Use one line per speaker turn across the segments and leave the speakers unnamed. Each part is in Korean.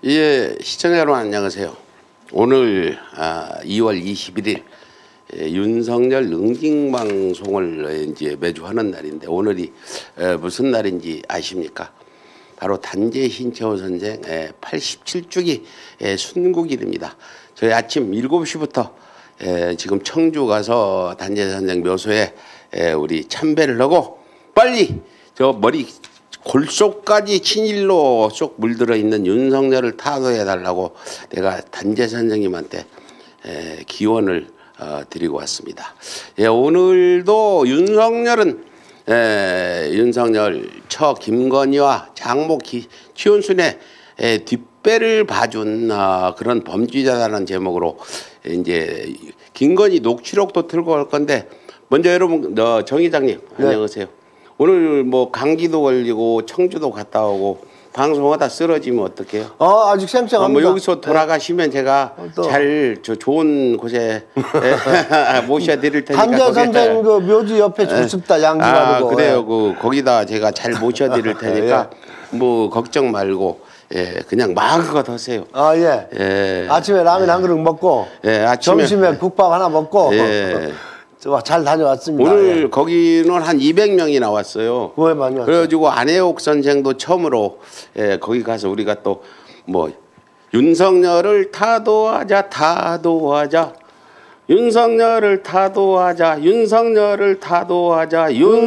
예, 시청자 여러분 안녕하세요. 오늘 2월 21일 윤석열 응징방송을 이제 매주 하는 날인데 오늘이 무슨 날인지 아십니까? 바로 단재 신채호 선생 87주기 순국일입니다. 저희 아침 7시부터 지금 청주 가서 단재 선생 묘소에 우리 참배를 하고 빨리 저 머리 골속까지 친일로 쏙 물들어 있는 윤석열을 타도해 달라고 내가 단재 선생님한테 기원을 드리고 왔습니다. 오늘도 윤석열은 윤석열 처 김건희와 장모 최은순의 뒷배를 봐준 그런 범죄자라는 제목으로 이제 김건희 녹취록도 들고 올 건데 먼저 여러분 정 회장님
네.
안녕하세요. 오늘 뭐 감기도 걸리고 청주도 갔다 오고 방송하다 쓰러지면 어떡해요?
아직 쌩쌩합니다.
뭐 여기서 돌아가시면 제가 잘 좋은 곳에 모셔드릴 테니까.
단재 선생 그 묘지 옆에 좋습다 양지가지고.
그래요. 거기다 제가 잘 모셔드릴 테니까 뭐 걱정 말고 그냥 마음껏 하세요.
예. 아침에 라면 한 그릇 먹고 점심에 국밥 하나 먹고 잘 다녀왔습니다.
오늘 거기는 한 200명이 나왔어요.
왜 많이 왔어요?
그래가지고 안혜옥 선생도 처음으로 거기 가서 우리가 또 뭐 윤석열을 타도하자 윤석열을 타도하자 윤석열을 타도하자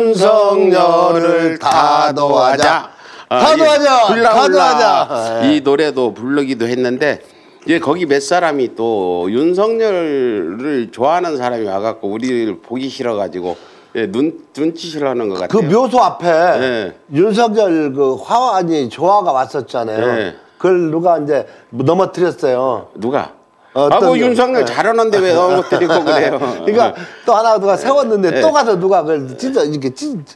타도하자 이 노래도 부르기도 했는데 이제 거기 몇 사람이 또 윤석열을 좋아하는 사람이 와갖고 우리를 보기 싫어가지고 눈짓을 하는 것 같아요.
그 묘소 앞에 윤석열 그 조화가 왔었잖아요. 그걸 누가 이제 넘어뜨렸어요.
누가? 뭐 윤석열 잘하는데 왜 넘어뜨리고 그래요?
그러니까 또 하나 누가 세웠는데 또 가서 누가 그걸 진짜 이렇게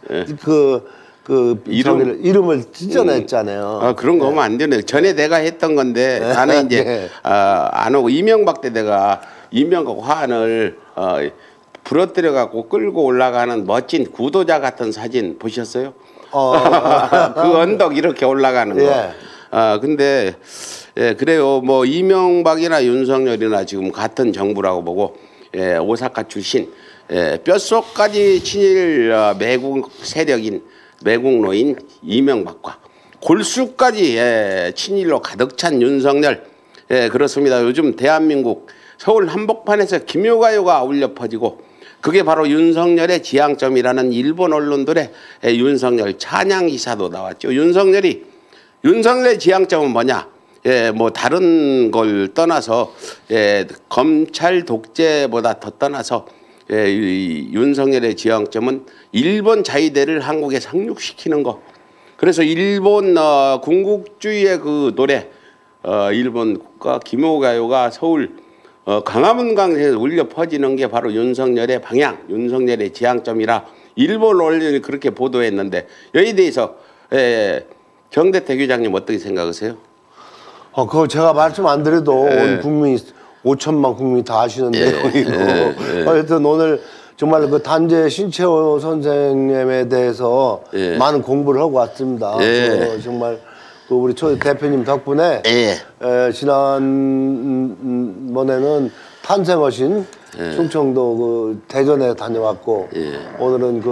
이름을 찢어냈잖아요.
그런 거 하면 안 되네. 전에 내가 했던 건데 나는 이제 안 오고 이명박 때 내가 이명박 화환을 부러뜨려 갖고 끌고 올라가는 멋진 구도자 같은 사진 보셨어요? 그 언덕 이렇게 올라가는 거. 근데 그래요. 뭐 이명박이나 윤석열이나 지금 같은 정부라고 보고 오사카 출신 뼛속까지 친일 매국 세력인 매국노인 이명박과 골수까지 친일로 가득 찬 윤석열. 그렇습니다. 요즘 대한민국 서울 한복판에서 김효가요가 울려 퍼지고 그게 바로 윤석열의 지향점이라는 일본 언론들의 윤석열 찬양 기사도 나왔죠. 윤석열의 지향점은 뭐냐? 뭐 다른 걸 떠나서 검찰 독재보다 더 떠나서 윤석열의 지향점은 일본 자위대를 한국에 상륙시키는 거. 그래서 일본 군국주의의 그 노래 일본 국가 김효가요가 서울 광화문 강에서 울려 퍼지는 게 바로 윤석열의 방향, 윤석열의 지향점이라 일본 언론이 그렇게 보도했는데 여기에 대해서 정대택 회장님 어떻게 생각하세요?
그거 제가 말씀 안 드려도 온 국민이 5천만 국민이 다 아시는 내용이고 하여튼 오늘 정말 그 단재 신채호 선생님에 대해서 많은 공부를 하고 왔습니다. 정말 그 우리 초 대표님 덕분에 지난번에는 탄생하신 충청도 그 대전에 다녀왔고 오늘은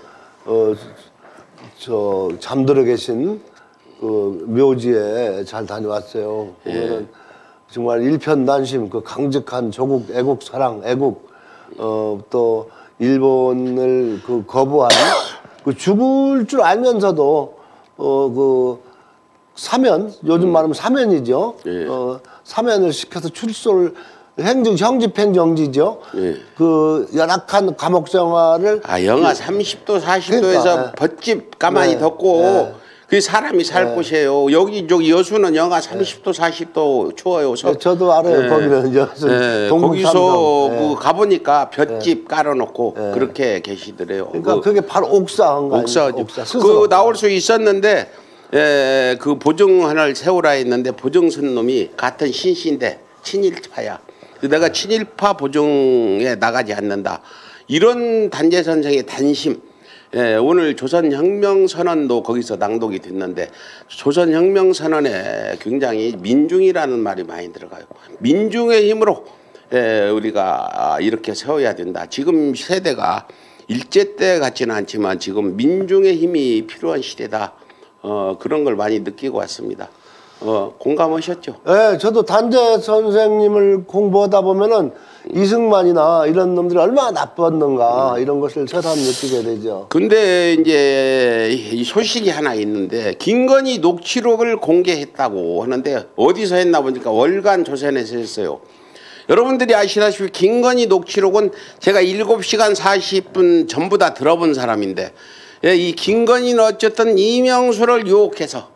저 잠들어 계신 그 묘지에 잘 다녀왔어요. 오늘은 정말 일편단심 그 강직한 조국 애국 사랑 애국 또 일본을 그 거부한 그 죽을 줄 알면서도 그 사면 요즘 말하면 사면이죠. 사면을 시켜서 출소를 형집행정지죠. 그 열악한 감옥 생활을
영하 30도 40도에서 벗집 가만히 덮고 그 사람이 살 곳이에요. 여기 여수는 영하 30도 40도 추워요.
저도 알아요. 거기는 여수
거기서 그 가보니까 볏집 깔아놓고 그렇게 계시더래요.
그러니까 그게 바로 옥사한 거예요.
옥사죠. 그 나올 수 있었는데 그 보증하나를 세우라 했는데 보증 쓴 놈이 같은 신씨인데 친일파야. 내가 친일파 보증에 나가지 않는다. 이런 단재 선생의 단심 오늘 조선혁명선언도 거기서 낭독이 됐는데 조선혁명선언에 굉장히 민중이라는 말이 많이 들어가요. 민중의 힘으로 우리가 이렇게 세워야 된다. 지금 세대가 일제 때 같지는 않지만 지금 민중의 힘이 필요한 시대다. 그런 걸 많이 느끼고 왔습니다. 공감하셨죠?
네, 저도 단재 선생님을 공부하다 보면은 이승만이나 이런 놈들이 얼마나 나빴는가 이런 것을 새삼 느끼게 되죠.
근데 이제 이 소식이 하나 있는데 김건희 녹취록을 공개했다고 하는데 어디서 했나 보니까 월간 조선에서 했어요. 여러분들이 아시다시피 김건희 녹취록은 제가 7시간 40분 전부 다 들어본 사람인데 이 김건희는 어쨌든 이명수를 유혹해서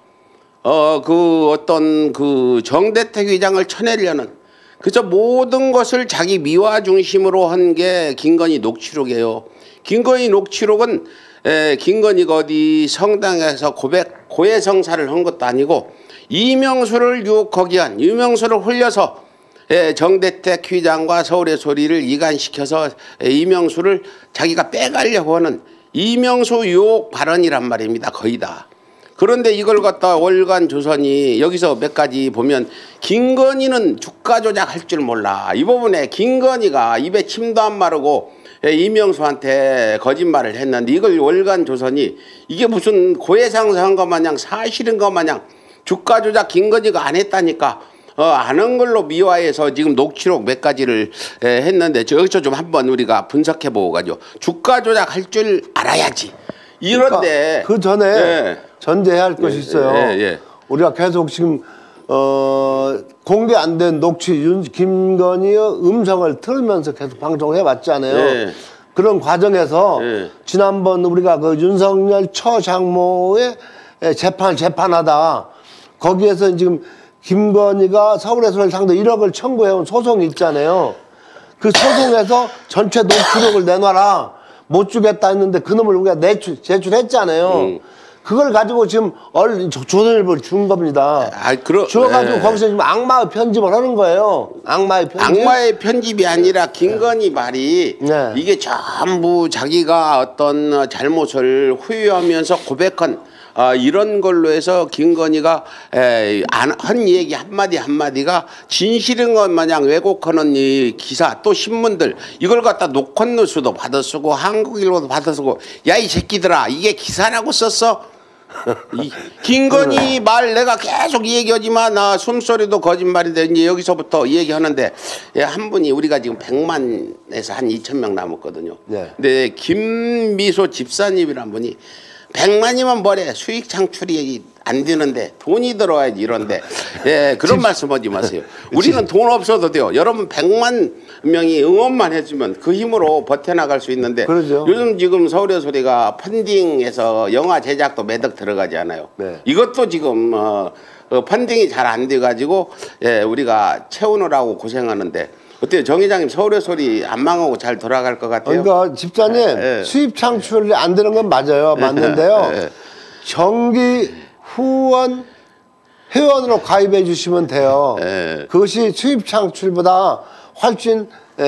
그 정대택 위장을 쳐내려는 그저 모든 것을 자기 미화 중심으로 한 게 김건희 녹취록이에요. 김건희 녹취록은 김건희가 어디 성당에서 고해성사를 한 것도 아니고 이명수를 유혹하기 위한 이명수를 홀려서 정대택 위장과 서울의 소리를 이간시켜서 이명수를 자기가 빼가려고 하는 이명수 유혹 발언이란 말입니다. 거의 다. 그런데 이걸 갖다 월간 조선이 여기서 몇 가지 보면 김건희는 주가 조작할 줄 몰라. 이 부분에 김건희가 입에 침도 안 마르고 이명수한테 거짓말을 했는데 이걸 월간 조선이 이게 무슨 고해상사한 것 마냥 사실인 것 마냥 주가 조작 김건희가 안 했다니까 안 한 걸로 미화해서 지금 녹취록 몇 가지를 했는데 여기서 좀 한번 우리가 분석해 보고 가죠. 주가 조작할 줄 알아야지. 이런데
그러니까 그 전에 전제해야 할 것이 있어요. 우리가 계속 지금 공개 안 된 녹취 김건희의 음성을 틀면서 계속 방송해 왔잖아요. 그런 과정에서 지난번 우리가 그 윤석열 처장모의 재판하다 거기에서 지금 김건희가 서울에서 상대 1억을 청구해온 소송이 있잖아요. 그 소송에서 전체 녹취록을 내놔라. 못 주겠다 했는데 그놈을 우리가 제출했잖아요. 그걸 가지고 지금 조선일보를 준 겁니다. 주어가지고 거기서 지금 악마의 편집을 하는 거예요. 악마의 편집.
악마의 편집이 아니라 김건희 말이 이게 전부 자기가 어떤 잘못을 후회하면서 고백한 이런 걸로 해서 김건희가 한 얘기 한마디 한마디가 진실인 것 마냥 왜곡하는 이 기사 또 신문들 이걸 갖다 녹화뉴스도 받아쓰고 한국일보도 받아쓰고 야 이 새끼들아 이게 기사라고 썼어? 김건희 말 내가 계속 얘기하지만 숨소리도 거짓말인데 이제 여기서부터 얘기하는데 한 분이 우리가 지금 100만에서 한 2,000명 남았거든요. 근데 김미소 집사님이란 분이 100만이면 뭐래 수익 창출이 안 되는데 돈이 들어와야지 이런데 그런 말씀하지 마세요. 우리는 돈 없어도 돼요. 여러분 100만 명이 응원만 해주면 그 힘으로 버텨나갈 수 있는데
그러죠.
요즘 지금 서울의 소리가 펀딩에서 영화 제작도 매덕 들어가지 않아요. 이것도 지금 펀딩이 잘 안 돼가지고 우리가 채우느라고 고생하는데 어때요? 정 회장님 서울의 소리 안 망하고 잘 돌아갈 것 같아요?
그러니까 집사님 수입 창출이 안 되는 건 맞아요. 맞는데요. 정기 후원 회원으로 가입해 주시면 돼요. 그것이 수입 창출보다 훨씬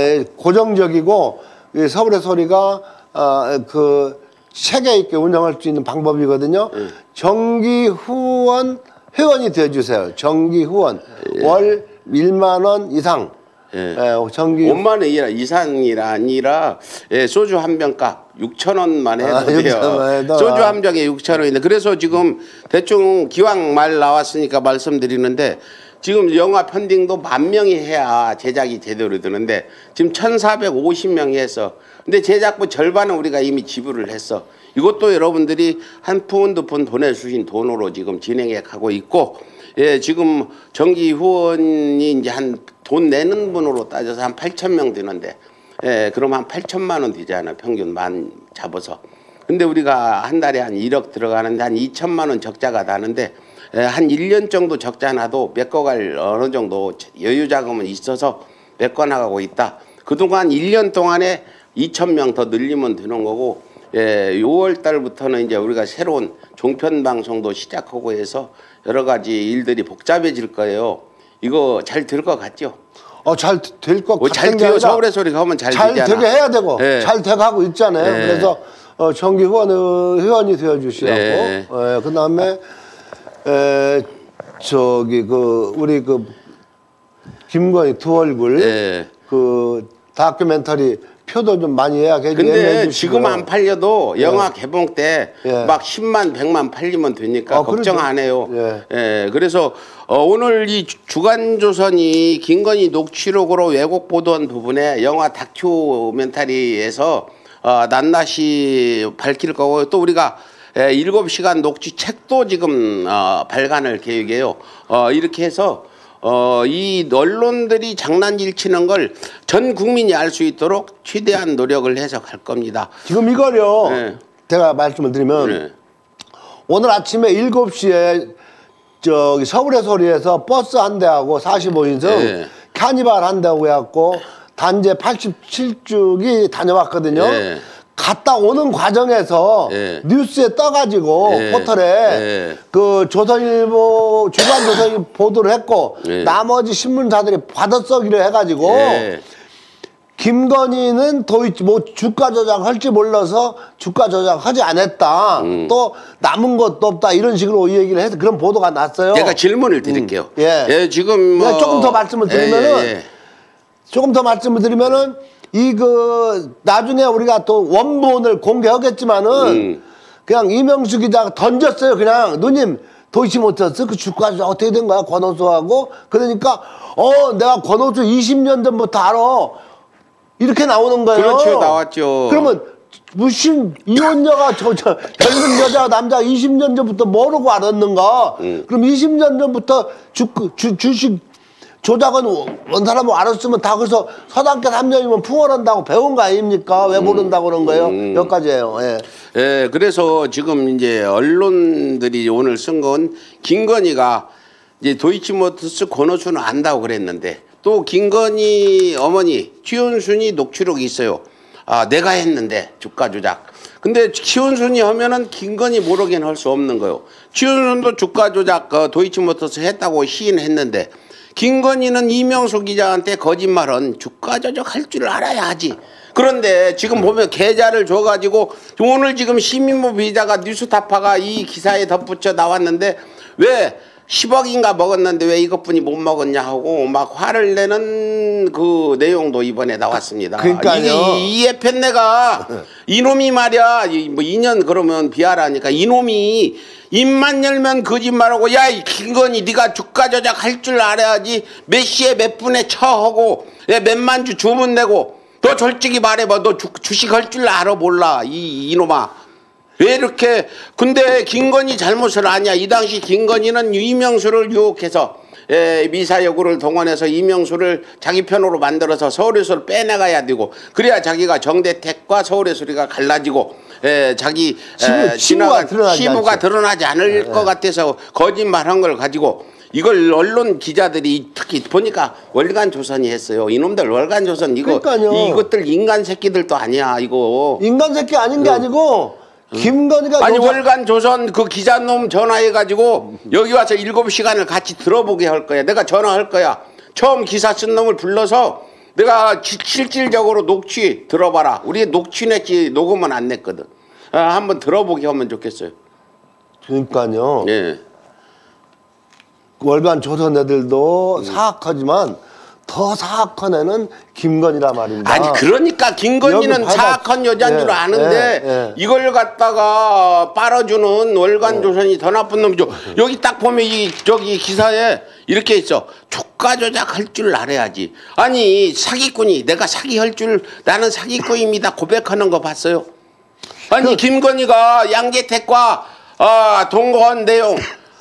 고정적이고 서울의 소리가 그 체계 있게 운영할 수 있는 방법이거든요. 정기 후원 회원이 되어 주세요. 정기 후원 월 1만 원 이상. 정기
5만 원 이상이라 아니라 소주 한 병값 6,000원만 해도 돼요. 소주 한 병에 6,000원인데 그래서 지금 대충 기왕 말 나왔으니까 말씀드리는데 지금 영화 펀딩도 10,000명이 해야 제작이 제대로 되는데 지금 1,450명이 했어. 근데 제작부 절반은 우리가 이미 지불을 했어. 이것도 여러분들이 한 푼 두 푼 보내주신 돈으로 지금 진행해 가고 있고 지금 정기 후원이 이제 한 돈 내는 분으로 따져서 한 8,000명 되는데 그럼 한 8천만 원 되잖아요. 평균 만 잡아서. 근데 우리가 한 달에 한 1억 들어가는데 한 2천만 원 적자가 나는데 한 1년 정도 적자 나도 메꿔갈 어느 정도 여유 자금은 있어서 메꿔나가고 있다. 그동안 1년 동안에 2,000명 더 늘리면 되는 거고 6월 달부터는 이제 우리가 새로운 종편 방송도 시작하고 해서 여러 가지 일들이 복잡해질 거예요. 이거 잘 될 것 같죠?
잘 될 것 같은
잘 돼요. 서울의 소리 가면 잘 되잖아.
되게 해야 되고 잘 돼가고 있잖아요. 그래서 정기 회원이 되어주시라고.
네.
그다음에 저기 우리 김건희 두 얼굴
네.
다큐멘터리 표도 좀 많이 예약해 주시고요.
근데 지금 안 팔려도 영화 개봉 때
예.
막 10만 100만 팔리면 되니까 걱정
그래도,
안 해요.
예.
그래서 오늘 이 주간조선이 김건희 녹취록으로 왜곡 보도한 부분에 영화 다큐멘터리에서 낱낱이 밝힐 거고, 또 우리가 7시간 녹취 책도 지금 발간할 계획이에요. 이렇게 해서 이 언론들이 장난질 치는 걸 전 국민이 알 수 있도록 최대한 노력을 해서 갈 겁니다.
지금 이거요.
네.
제가 말씀을 드리면
네.
오늘 아침에 7시에 저기 서울의 소리에서 버스 한 대하고 45인승
네.
카니발 한 대하고 해갖고 단체 87쭉이 다녀왔거든요.
네.
갔다 오는 과정에서 뉴스에 떠가지고 포털에 조선일보 주간조선이 보도를 했고 나머지 신문사들이 받아쓰기를 해가지고 김건희는 도이치 주가 조작할지 몰라서 주가 조작하지 않았다. 또 남은 것도 없다. 이런 식으로 이 얘기를 해서 그런 보도가 났어요.
제가 질문을 드릴게요. 지금
조금 더 말씀을 드리면은 조금 더 말씀을 드리면은 나중에 우리가 또 원본을 공개하겠지만은 그냥 이명수 기자가 던졌어요. 그냥 누님 도이치모터스 그 주가 조작 어떻게 된 거야 권오수하고. 그러니까 내가 권오수 20년 전부터 알아. 이렇게 나오는 거예요.
그렇죠. 나왔죠.
그러면 무슨 이혼녀가 젊은 여자 남자 20년 전부터 모르고 알았는가? 그럼 20년 전부터 주식 조작은 원 사람은 알았으면 다 그래서 서당계 3년이면 풍어한다고 배운 거 아닙니까? 왜 모른다고 그런 거예요? 여기까지예요.
그래서 지금 이제 언론들이 오늘 쓴 건 김건희가 이제 도이치모터스 권오수는 안다고 그랬는데, 또 김건희 어머니 최은순이 녹취록이 있어요. 내가 했는데 주가 조작. 근데 최은순이 하면은 김건희 모르긴 할 수 없는 거예요. 최은순도 주가 조작 도이치모터스 했다고 시인했는데, 김건희는 이명수 기자한테 거짓말은 주가 조작 할 줄 알아야 하지. 그런데 지금 보면 계좌를 줘가지고 오늘 지금 시민부 기자가 뉴스타파가 이 기사에 덧붙여 나왔는데, 왜 10억인가 먹었는데 왜 이것뿐이 못 먹었냐 하고 막 화를 내는 그 내용도 이번에 나왔습니다.
그러니까요.
이에 팬내가 이놈이 말이야, 뭐 2년 그러면 비하라니까, 이놈이 입만 열면 거짓말하고, 야 이 김건희 네가 주가 조작 할 줄 알아야지, 몇 시에 몇 분에 처하고 몇만 주 주문 내고, 너 솔직히 말해봐, 너 주식 할 줄 알아 몰라 이놈아. 왜 이렇게. 근데 김건희 잘못을 아냐. 이 당시 김건희는 이명수를 유혹해서 미사여구를 동원해서 이명수를 자기 편으로 만들어서 서울예술을 빼내가야 되고, 그래야 자기가 정대택과 서울예술이가 갈라지고 자기 시부가 드러나지 않을 것 같아서 거짓말한 걸 가지고 이걸 언론 기자들이 특히 보니까 월간조선이 했어요. 이놈들 월간조선 이것들 인간 새끼들도 아니야. 이거
인간 새끼 아닌 게 아니고 김건희가
아니 월간조선 그 기자놈 전화해가지고 여기 와서 7시간을 같이 들어보게 할 거야. 내가 전화할 거야. 처음 기사 쓴 놈을 불러서 내가 실질적으로 녹취 들어봐라. 우리 녹취 냈지 녹음은 안 냈거든. 한번 들어보게 하면 좋겠어요.
그러니까요. 월간조선 애들도 사악하지만 더 사악한 애는 김건희라 말입니다.
아니 그러니까 김건희는 사악한 여자인 줄 아는데 이걸 갖다가 빨아주는 월간조선이 더 나쁜 놈이죠. 여기 딱 보면 저기 기사에 이렇게 있어. 주가 조작할 줄 알아야지. 아니 사기꾼이 내가 사기할 줄, 나는 사기꾼입니다 고백하는 거 봤어요? 아니 김건희가 양재택과 동거한 내용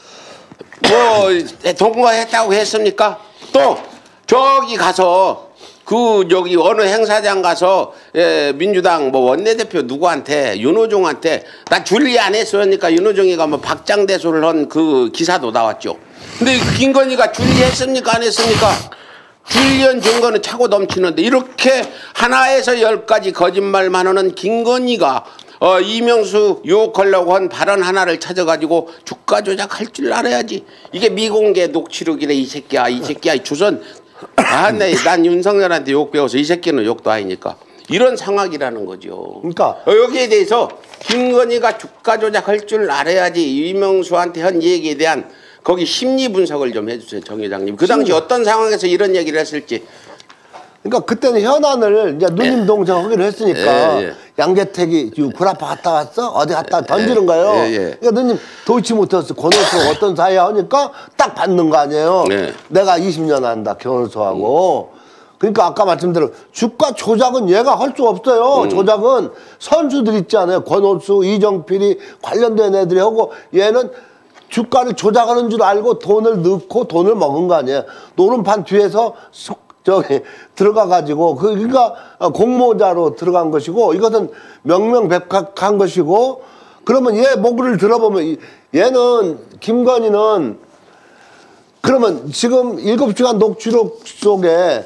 뭐 동거했다고 했습니까? 또 저기 가서 저기 어느 행사장 가서 민주당 뭐 원내대표 누구한테 윤호중한테 나 줄리 안 했으니까 윤호중이가 뭐 박장대소를 한 그 기사도 나왔죠. 근데 김건희가 줄리했습니까 안 했습니까? 줄리한 증거는 차고 넘치는데 이렇게 하나에서 10가지 거짓말만 하는 김건희가 이명수 유혹하려고 한 발언 하나를 찾아가지고 주가 조작할 줄 알아야지. 이게 미공개 녹취록이래. 이 새끼야 주선. 난 윤석열한테 욕 배워서 이 새끼는 욕도 아니니까 이런 상황이라는 거죠.
그러니까
여기에 대해서 김건희가 주가 조작할 줄 알아야지 이명수한테 한 얘기에 대한 거기 심리 분석을 좀 해주세요, 정 회장님. 그 당시 어떤 상황에서 이런 얘기를 했을지.
그러니까 그때는 현안을 이제 누님 동생 하기로 했으니까 양재택이 구라파 갔다 왔어? 어디 갔다 던지는 거예요. 그러니까 누님 도이치모터스 권오수 어떤 사이에 하니까 딱 받는 거 아니에요. 내가 20년 한다 권오수하고. 그러니까 아까 말씀대로 주가 조작은 얘가 할 수 없어요. 조작은 선수들 있잖아요. 권오수, 이정필이 관련된 애들이 하고 얘는 주가를 조작하는 줄 알고 돈을 넣고 돈을 먹은 거 아니에요. 노름판 뒤에서 저기 들어가가지고 그러니까 공모자로 들어간 것이고 이것은 명명백백한 것이고 그러면 얘 목을 들어보면 얘는 김건희는 그러면 지금 7시간 녹취록 속에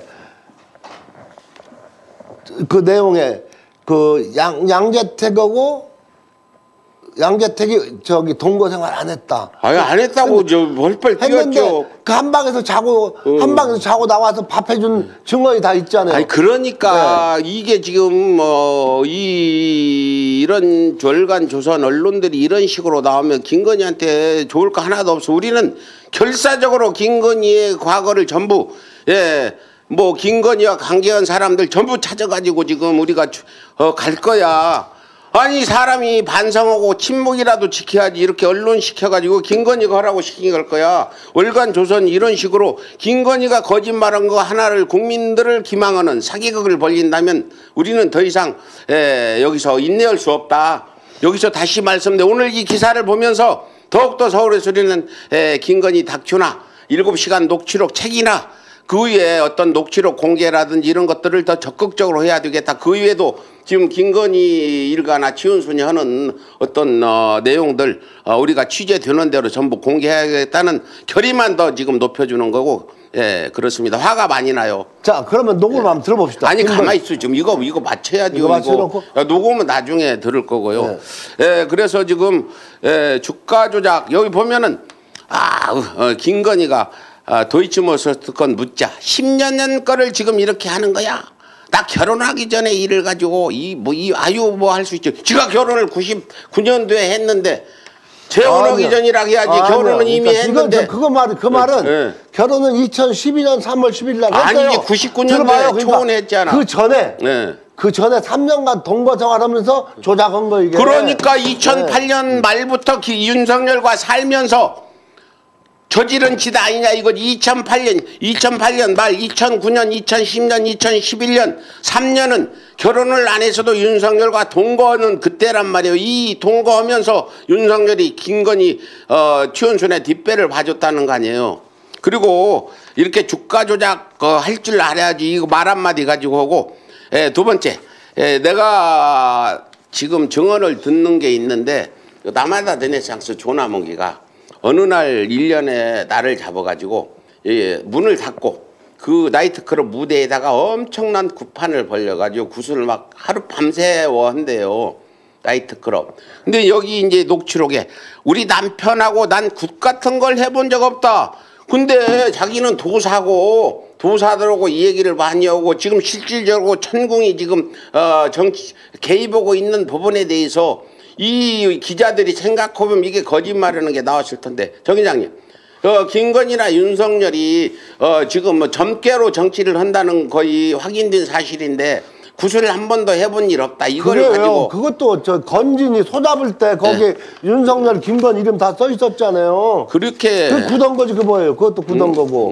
그 내용에 그 양재택이 저기 동거 생활 안 했다.
아니 안 했다고 저 벌벌 뛰었죠.
그 한 방에서 자고 한 방에서 자고 나와서 밥 해준 증언이 다 있잖아요.
아니 그러니까 이게 지금 이런 절간 조선 언론들이 이런 식으로 나오면 김건희한테 좋을 거 하나도 없어. 우리는 결사적으로 김건희의 과거를 전부 뭐 김건희와 관계한 사람들 전부 찾아가지고 지금 우리가 갈 거야. 아니 사람이 반성하고 침묵이라도 지켜야지 이렇게 언론 시켜가지고 김건희가 하라고 시킨 걸 거야. 월간 조선 이런 식으로 김건희가 거짓말한 거 하나를 국민들을 기망하는 사기극을 벌린다면 우리는 더 이상 여기서 인내할 수 없다. 여기서 다시 말씀드려 오늘 이 기사를 보면서 더욱더 서울의 소리는 김건희 다큐나 7시간 녹취록 책이나 그 위에 어떤 녹취록 공개라든지 이런 것들을 더 적극적으로 해야 되겠다. 그 위에도 지금 김건희 일가나 지훈순이 하는 어떤 내용들 우리가 취재되는 대로 전부 공개해야겠다는 결의만 더 지금 높여주는 거고 그렇습니다. 화가 많이 나요.
자 그러면 녹음을 한번 들어봅시다.
아니 가만히 있어. 지금 이거 맞춰야죠.
이거 맞춰놓고
녹음은 나중에 들을 거고요. 그래서 지금 주가 조작 여기 보면은 김건희가 도이치모터스 건 묻자 10년 전 거를 지금 이렇게 하는 거야. 나 결혼하기 전에 일을 가지고 뭐 할 수 있죠. 지가 결혼을 99년도에 했는데 재혼하기 전이라고 해야지. 결혼은 이미
그러니까
했는데.
그 말은 결혼은 2012년 3월 10일 날 했어요.
아니지 99년도에 초혼했잖아.
그 전에 3년간 동거 생활하면서 조작한 거 이게.
그러니까 2008년 말부터 윤석열과 살면서 저지른 짓 아니냐 이거. 2008년 말 2009년 2010년 2011년 3년은 결혼을 안 해서도 윤석열과 동거하는 그때란 말이에요. 이 동거하면서 윤석열이 김건희 최은순의 뒷배를 봐줬다는 거 아니에요. 그리고 이렇게 주가 조작 할 줄 알아야지 이거 말 한마디 가지고 하고. 두 번째 내가 지금 증언을 듣는 게 있는데 남하다 르네상스 조나무기가 어느 날 1년에 나를 잡아가지고 문을 닫고 그 나이트클럽 무대에다가 엄청난 구판을 벌려가지고 구슬을 막 하루 밤새워 한대요. 나이트클럽. 근데 여기 이제 녹취록에 우리 남편하고 난 굿 같은 걸 해본 적 없다. 근데 자기는 도사들하고 이 얘기를 많이 하고 지금 실질적으로 천궁이 지금 정치 개입하고 있는 부분에 대해서 이 기자들이 생각해보면 이게 거짓말하는 게 나왔을 텐데 정 회장님 김건희나 윤석열이 지금 뭐 점괘로 정치를 한다는 거의 확인된 사실인데 구슬을 한 번도 해본 일 없다 이걸
그래요.
가지고
그것도 저 건진이 소잡을 때 거기 윤석열 김건희 이름 다 써 있었잖아요.
그렇게
그 굳은 거지 그 뭐예요. 그것도 굳은 거고.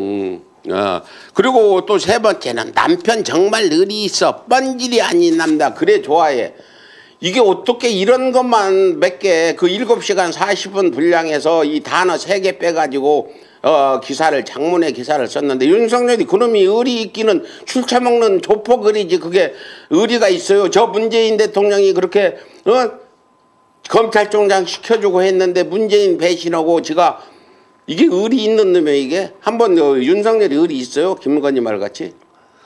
그리고 또 세 번째는 남편 정말 의리 있어 뻔질이 아닌 남자 그래 좋아해. 이게 어떻게 이런 것만 몇 개 그 7시간 40분 분량에서 이 단어 3개 빼가지고 기사를 장문의 기사를 썼는데 윤석열이 그놈이 의리 있기는 술 처먹는 조폭의리지 그게 의리가 있어요. 저 문재인 대통령이 그렇게 검찰총장 시켜주고 했는데 문재인 배신하고 지가 이게 의리 있는 놈이에요 이게. 한번 윤석열이 의리 있어요? 김건희 말같이?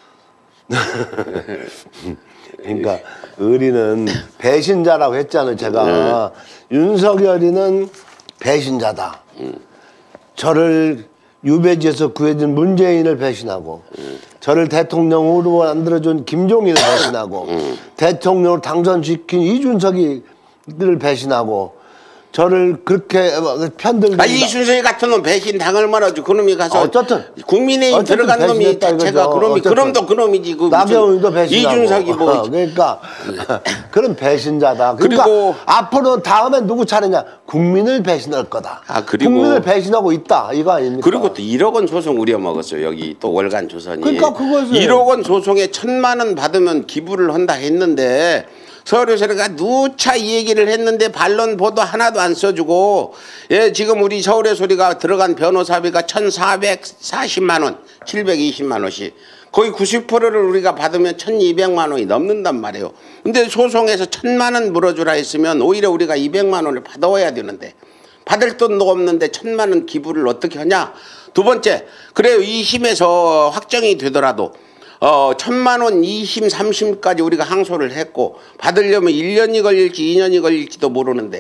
그러니까 의리는 배신자라고 했잖아요. 제가 윤석열이는 배신자다. 저를 유배지에서 구해준 문재인을 배신하고 저를 대통령으로 만들어준 김종인을 배신하고 대통령으로 당선시킨 이준석이를 배신하고 저를 그렇게 편들고
이준석이 같은 놈 배신 당할 만하지. 그놈이 가서
어쨌든
국민의힘 들어간 놈이 자체가 그놈이 그놈도 그놈이지. 그
나경원도 배신하고
이준석이 뭐
그러니까 그런 배신자다. 그러니까
그리고
앞으로 다음에 누구 차례냐? 국민을 배신할 거다.
그리고
국민을 배신하고 있다. 이거 아닙니까?
그리고 또 1억 원 소송 우려먹었어요. 여기 또 월간 조선이.
그러니까 그것을
1억 원 소송에 1,000만 원 받으면 기부를 한다 했는데 서울에서가 누차 이 얘기를 했는데 반론 보도 하나도 안 써주고 지금 우리 서울의 소리가 들어간 변호사비가 1,440만 원, 720만 원씩 거의 90%를 우리가 받으면 1,200만 원이 넘는단 말이에요. 근데 소송에서 1,000만 원 물어주라 했으면 오히려 우리가 200만 원을 받아와야 되는데 받을 돈도 없는데 1,000만 원 기부를 어떻게 하냐. 두 번째, 그래요. 2심에서 확정이 되더라도 1,000만 원 2심 3심까지 우리가 항소를 했고 받으려면 1년이 걸릴지 2년이 걸릴지도 모르는데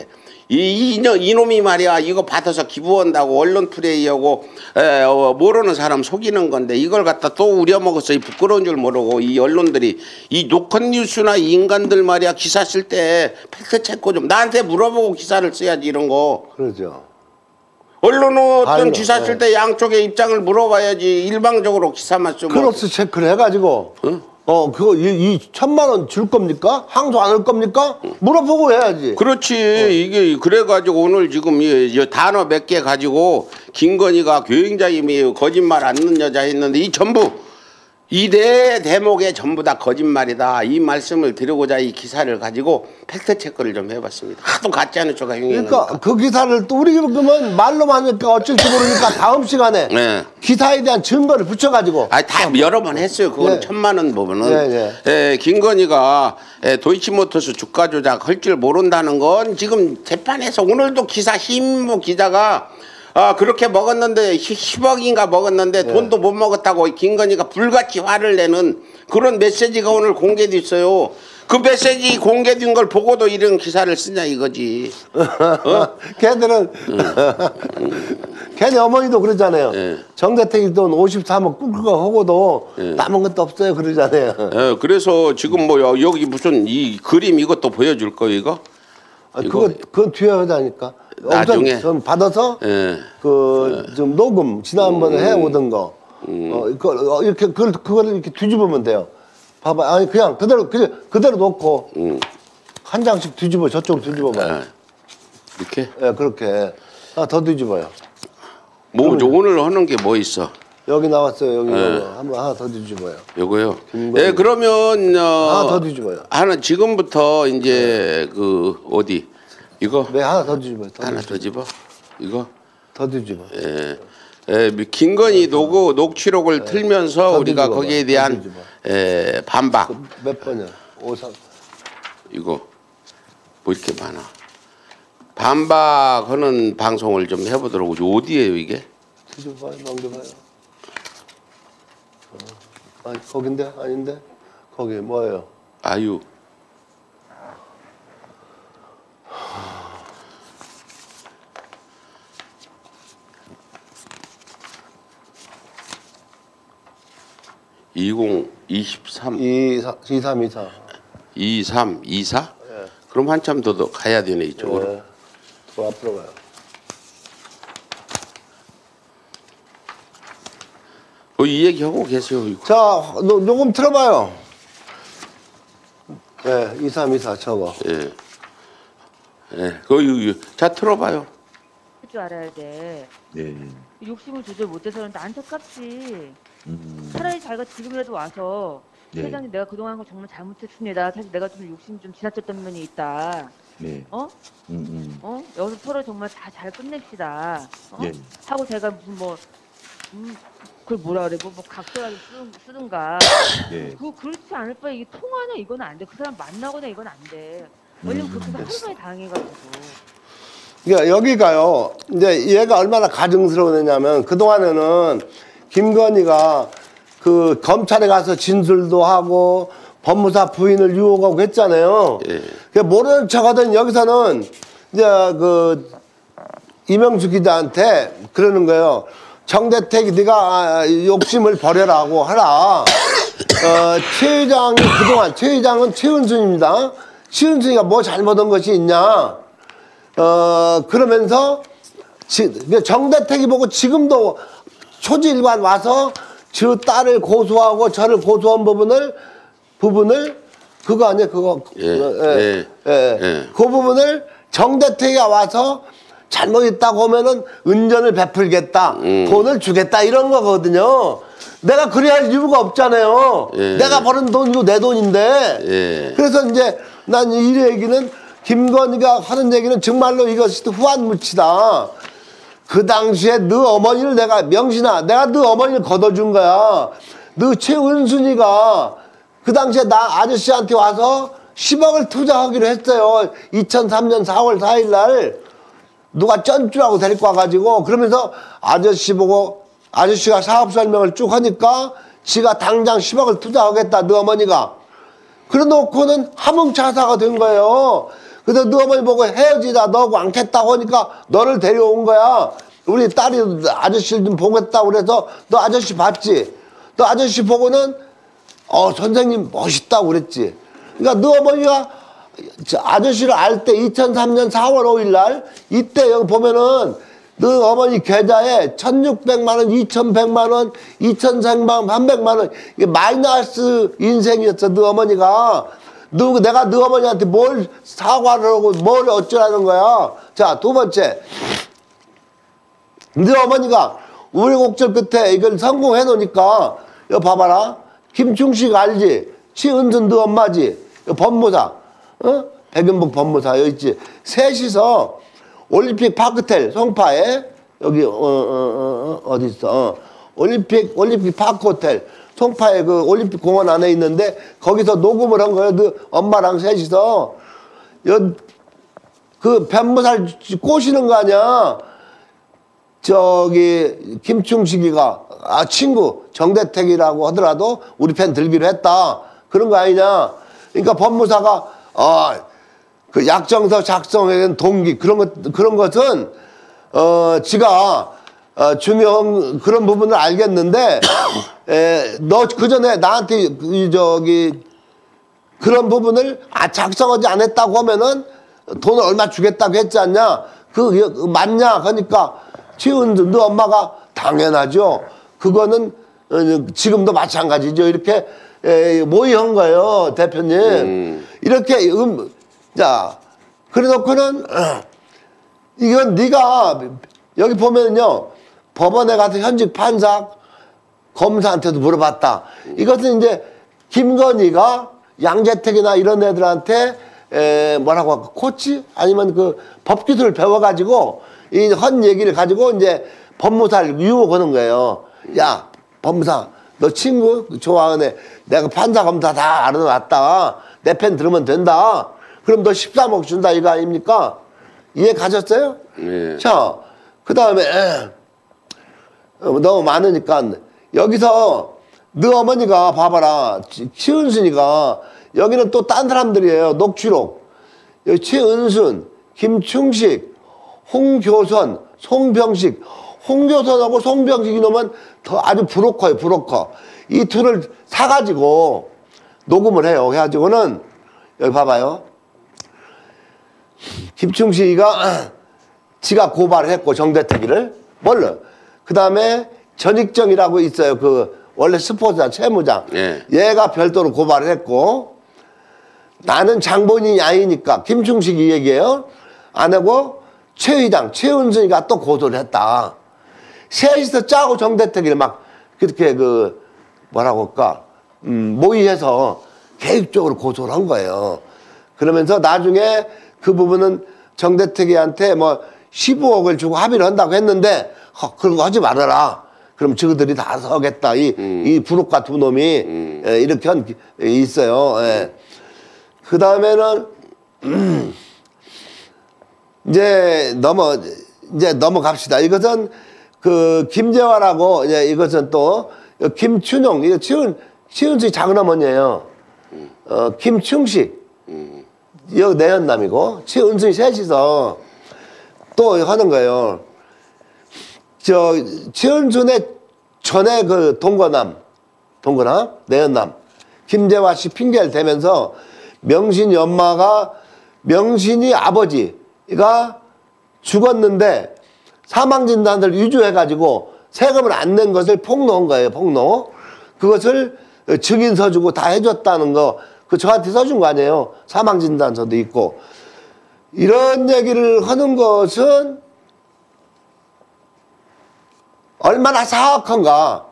이놈이 말이야 이거 받아서 기부한다고 언론 플레이하고 모르는 사람 속이는 건데 이걸 갖다 또 우려먹었어. 이 부끄러운 줄 모르고 이 언론들이 이 노컷뉴스나 이 인간들 말이야 기사 쓸 때 팩트체크 좀 나한테 물어보고 기사를 써야지 이런 거.
그러죠.
언론은 어떤 기사 쓸 때 양쪽의 입장을 물어봐야지 일방적으로 기사만 쓰고.
크로스 체크를 해가지고 그거 이 1,000만 원 줄 겁니까? 항소 안 할 겁니까? 물어보고 해야지.
그렇지. 이게 그래가지고 오늘 지금 이 단어 몇 개 가지고 김건희가 굉장히 거짓말 안 넣는 여자 했는데 이 전부 이 대목에 전부 다 거짓말이다. 이 말씀을 드리고자 이 기사를 가지고 팩트 체크를 좀 해봤습니다. 하도 가짜는 쪽가 형님.
그러니까 그 기사를 또 우리 그러면 말로만 하니까 어쩔지 모르니까 다음 시간에 기사에 대한 증거를 붙여가지고.
다 여러 번 했어요. 그건 1,000만 원 부분은. 김건희가 도이치모터스 주가 조작 할 줄 모른다는 건 지금 재판에서 오늘도 기사 신문 기자가 그렇게 먹었는데 10억인가 먹었는데 돈도 못 먹었다고 김건희가 불같이 화를 내는 그런 메시지가 오늘 공개됐어요. 그 메시지 공개된 걸 보고도 이런 기사를 쓰냐 이거지.
걔들은 걔네 어머니도 그러잖아요. 정대택이 돈 53억 꿀꺽 하고도 남은 것도 없어요 그러잖아요.
그래서 지금 뭐 여기 무슨 이 그림 이것도 보여줄 거예요 이거?
그건 뒤에 하자니까.
나중에
좀 받아서 좀 녹음 지난번에 해오던 거 이렇게 그거를 이렇게 뒤집으면 돼요. 봐봐. 아니 그냥 그대로 놓고 한 장씩 뒤집어 저쪽으로 뒤집어봐요.
이렇게?
그렇게. 더 뒤집어요.
뭐 오늘 하는 게 뭐 있어?
여기 나왔어요. 여기 한번 하나 더 뒤집어요.
요거요. 그러면
하나 더 뒤집어요.
하나 지금부터 이제 그 어디 이거?
네, 하나 더 뒤집어요.
하나 더 집어? 이거?
더 뒤집어.
김건희 녹취록을 틀면서 우리가 거기에 대한 반박.
몇 번이야? 53.
이거 뭐 이렇게 많아. 반박하는 방송을 좀 해보도록. 어디에요 이게?
뒤집어봐요. 넘겨봐요. 아니 거긴데? 아닌데? 거기 뭐예요?
아유. (2023) 2324? 그럼 한참 더 가야 되네 이쪽으로.
더 앞으로 가요.
이 얘기 하고 계세요. 이거.
자, 녹음 틀어봐요. 2324 저거.
자 틀어봐요.
할 줄 알아야 돼. 욕심을 조절 못해서는 안타깝지. 차라리 자기가 지금이라도 와서 회장님 내가 그동안 한 거 정말 잘못했습니다. 사실 내가 좀 욕심 좀 지나쳤던 면이 있다. 여기서 서로 정말 다 잘 끝냅시다. 하고 제가 무슨 그걸 뭐라 그래 뭐 각설하게 쓰든가. 그렇지 않을 바에 이게 통화나 이건 안 돼. 그 사람 만나거나 이건 안 돼. 왜냐면 그렇게 해서 하루 만에 당해가지고.
그러니까 여기가요. 이제 얘가 얼마나 가증스러우냐면 그동안에는 김건희가 그 검찰에 가서 진술도 하고 법무사 부인을 유혹하고 했잖아요. 모르는 척하던 여기서는 이제 그 이명수 기자한테 그러는 거예요. 정대택이 네가 욕심을 버려라고 하라. 최 회장이 그동안 최 회장은 최은순입니다. 최은순이가 뭐 잘못한 것이 있냐. 그러면서 정대택이 보고 지금도 초지일관 와서 저 딸을 고소하고 저를 고소한 부분을 그거 아니야 그거 그 부분을 정대택이가 와서 잘못했다고 하면은 은전을 베풀겠다 돈을 주겠다 이런 거거든요. 내가 그래야 할 이유가 없잖아요. 내가 버는 돈이고 내 돈인데 그래서 이제 난 이 얘기는 김건희가 하는 얘기는 정말로 이것이 후한무치다. 그 당시에 너 어머니를 내가 명신아 내가 너 어머니를 걷어준 거야. 너 최은순이가 그 당시에 나 아저씨한테 와서 10억을 투자하기로 했어요. 2003년 4월 4일 날 누가 쩐쭈라고 데리고 와가지고 그러면서 아저씨 보고 아저씨가 사업 설명을 쭉 하니까 지가 당장 10억을 투자하겠다 너 어머니가. 그래 놓고는 함흥차사가 된 거예요. 그래서 너 어머니 보고 헤어지자 너하고 않겠다고 하니까 너를 데려온 거야. 우리 딸이 아저씨를 좀 보겠다고 그래서 너 아저씨 봤지? 너 아저씨 보고는 선생님 멋있다고 그랬지. 그러니까 너 어머니가 아저씨를 알 때 2003년 4월 5일 날 이때 여기 보면은 너 어머니 계좌에 1,600만 원, 2,100만 원, 2,300만 원, 300만 원 이게 마이너스 인생이었어. 너 어머니가 내가 너 어머니한테 뭘 사과를 하고 뭘 어쩌라는 거야. 자, 두 번째. 너 어머니가 우여곡절 끝에 이걸 성공해 놓으니까 여기 봐봐라. 김충식 알지? 최은순 너 엄마지? 법무사. 백연복 법무사 여기 있지. 셋이서 올림픽 파크텔 송파에 여기 어디 있어? 올림픽 파크 호텔 송파에 그 올림픽 공원 안에 있는데 거기서 녹음을 한 거예요. 너 엄마랑 셋이서 그 변무살 꼬시는 거 아니야. 저기 김충식이가 친구 정대택이라고 하더라도 우리 편 들기로 했다. 그런 거 아니냐. 그러니까 법무사가 그 약정서 작성에 동기 그런 것은 지가 중요한 그런 부분을 알겠는데 너 그 전에 나한테 그런 부분을 작성하지 않았다고 하면은 돈을 얼마 주겠다고 했지 않냐. 그 맞냐. 그러니까 최은순 너 엄마가 당연하죠. 그거는 지금도 마찬가지죠. 이렇게 모의한 거예요, 대표님. 이렇게 자, 그래 놓고는 이건 네가 여기 보면요 법원에 가서 현직 판사 검사한테도 물어봤다. 이것은 이제 김건희가 양재택이나 이런 애들한테 뭐라고 할까 코치 아니면 그 법기술을 배워가지고 이 헌 얘기를 가지고 이제 법무사를 유혹하는 거예요. 야 법무사 너 친구 좋아하네. 내가 판사 검사 다 알아놨다. 내 편 들으면 된다. 그럼 너 13억 준다 이거 아닙니까? 이해 가셨어요?
네.
자, 그 다음에 너무 많으니까 여기서 너 어머니가 봐봐라. 최은순이가 여기는 또 딴 사람들이에요. 녹취록. 여기 최은순, 김충식, 홍교선, 송병식. 홍교선하고 송병식 이놈은 더 아주 브로커예요. 브로커. 이 둘을 사가지고 녹음을 해요. 해가지고는 여기 봐봐요. 김충식이가 지가 고발을 했고 정대택이를 뭘로 그 다음에 전익정이라고 있어요. 그 원래 스포츠장 채무장 얘가 별도로 고발을 했고 나는 장본인이 아니니까 김충식이 얘기해요. 안 하고 최 회장 최은순이가 또 고소를 했다. 셋이서 짜고 정대택이를 막 그렇게 그 뭐라고 할까 모의해서 계획적으로 고소를 한 거예요. 그러면서 나중에 그 부분은 정대택이한테 뭐 15억을 주고 합의를 한다고 했는데 그런 거 하지 말아라. 그럼 저들이 다 서겠다. 이 부록과 두 놈이 이렇게 있어요. 예. 그 다음에는 이제 넘어갑시다. 이것은 그 김재화라고 이것은 또 김춘용 이거 최은숙이 작은 어머니예요. 김충식 여기 내연남이고 최은순이 셋이서 또 하는 거예요. 최은순의 전에 그 동거남, 내연남 김재화 씨 핑계를 대면서 명신이 아버지가 죽었는데 사망진단을 위조해가지고 세금을 안 낸 것을 폭로한 거예요. 폭로. 그것을 증인서 주고 다 해줬다는 거, 그 저한테 써준 거 아니에요. 사망진단서도 있고. 이런 얘기를 하는 것은 얼마나 사악한가.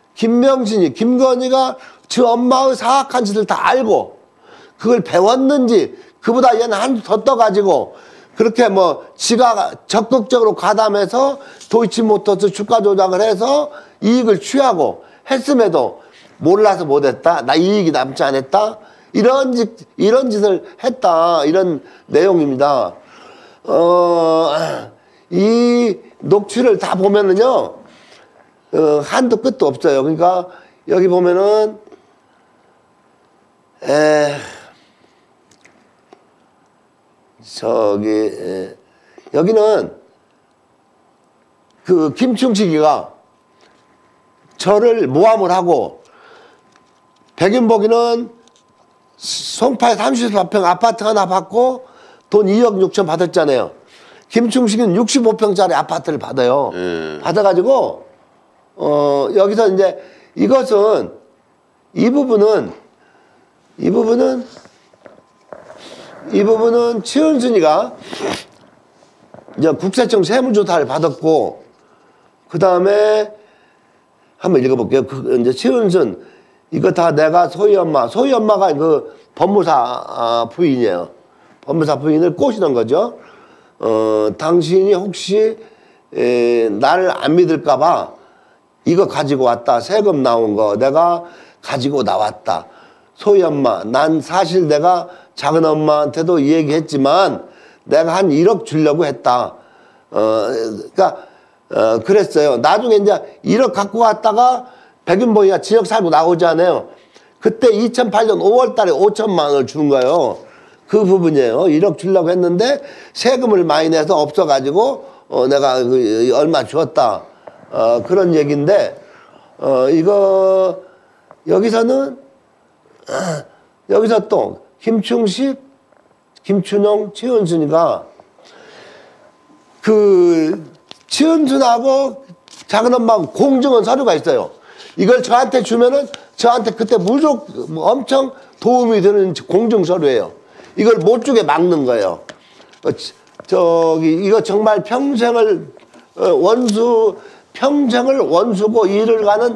김건희가 저 엄마의 사악한 짓을 다 알고 그걸 배웠는지, 그보다 얘는 한수 더 떠가지고 그렇게 뭐 지가 적극적으로 가담해서 도이치모터스 주가 조작을 해서 이익을 취하고 했음에도 몰라서 못했다, 나 이익이 남지 않았다, 이런 짓을 했다, 이런 내용입니다. 이 녹취를 다 보면은요, 한도 끝도 없어요. 그러니까 여기 보면은 여기는 그 김충식이가 저를 모함을 하고, 백윤복이는 송파에 34평 아파트 하나 받고 돈 2억 6천 받았잖아요. 김충식은 65평짜리 아파트를 받아요. 받아가지고 여기서 이제 이것은 이 부분은 최은순이가 이제 국세청 세무조사를 받았고, 그 다음에 한번 읽어볼게요. 이제 최은순, 이거 다 내가 소희 엄마가 그 법무사 부인이에요. 법무사 부인을 꼬시는 거죠. 당신이 혹시 나를 안 믿을까봐 이거 가지고 왔다. 세금 나온 거 내가 가지고 나왔다. 소희 엄마, 난 사실 내가 작은 엄마한테도 얘기했지만 내가 한 1억 주려고 했다. 그러니까 그랬어요. 나중에 이제 1억 갖고 왔다가 백윤복이가 지역 살고 나오잖아요. 그때 2008년 5월 달에 5천만 원을 준 거예요. 그 부분이에요. 1억 주려고 했는데 세금을 많이 내서 없어가지고 내가 얼마 줬다. 그런 얘기인데, 이거 여기서 또 김충식, 김춘용, 최은순이가 그 최은순하고 작은 엄마하고 공증원 서류가 있어요. 이걸 저한테 주면은 저한테 그때 무조건 엄청 도움이 되는 공증 서류예요. 이걸 못 주게 막는 거예요. 이거 정말 평생을 원수고 일을 가는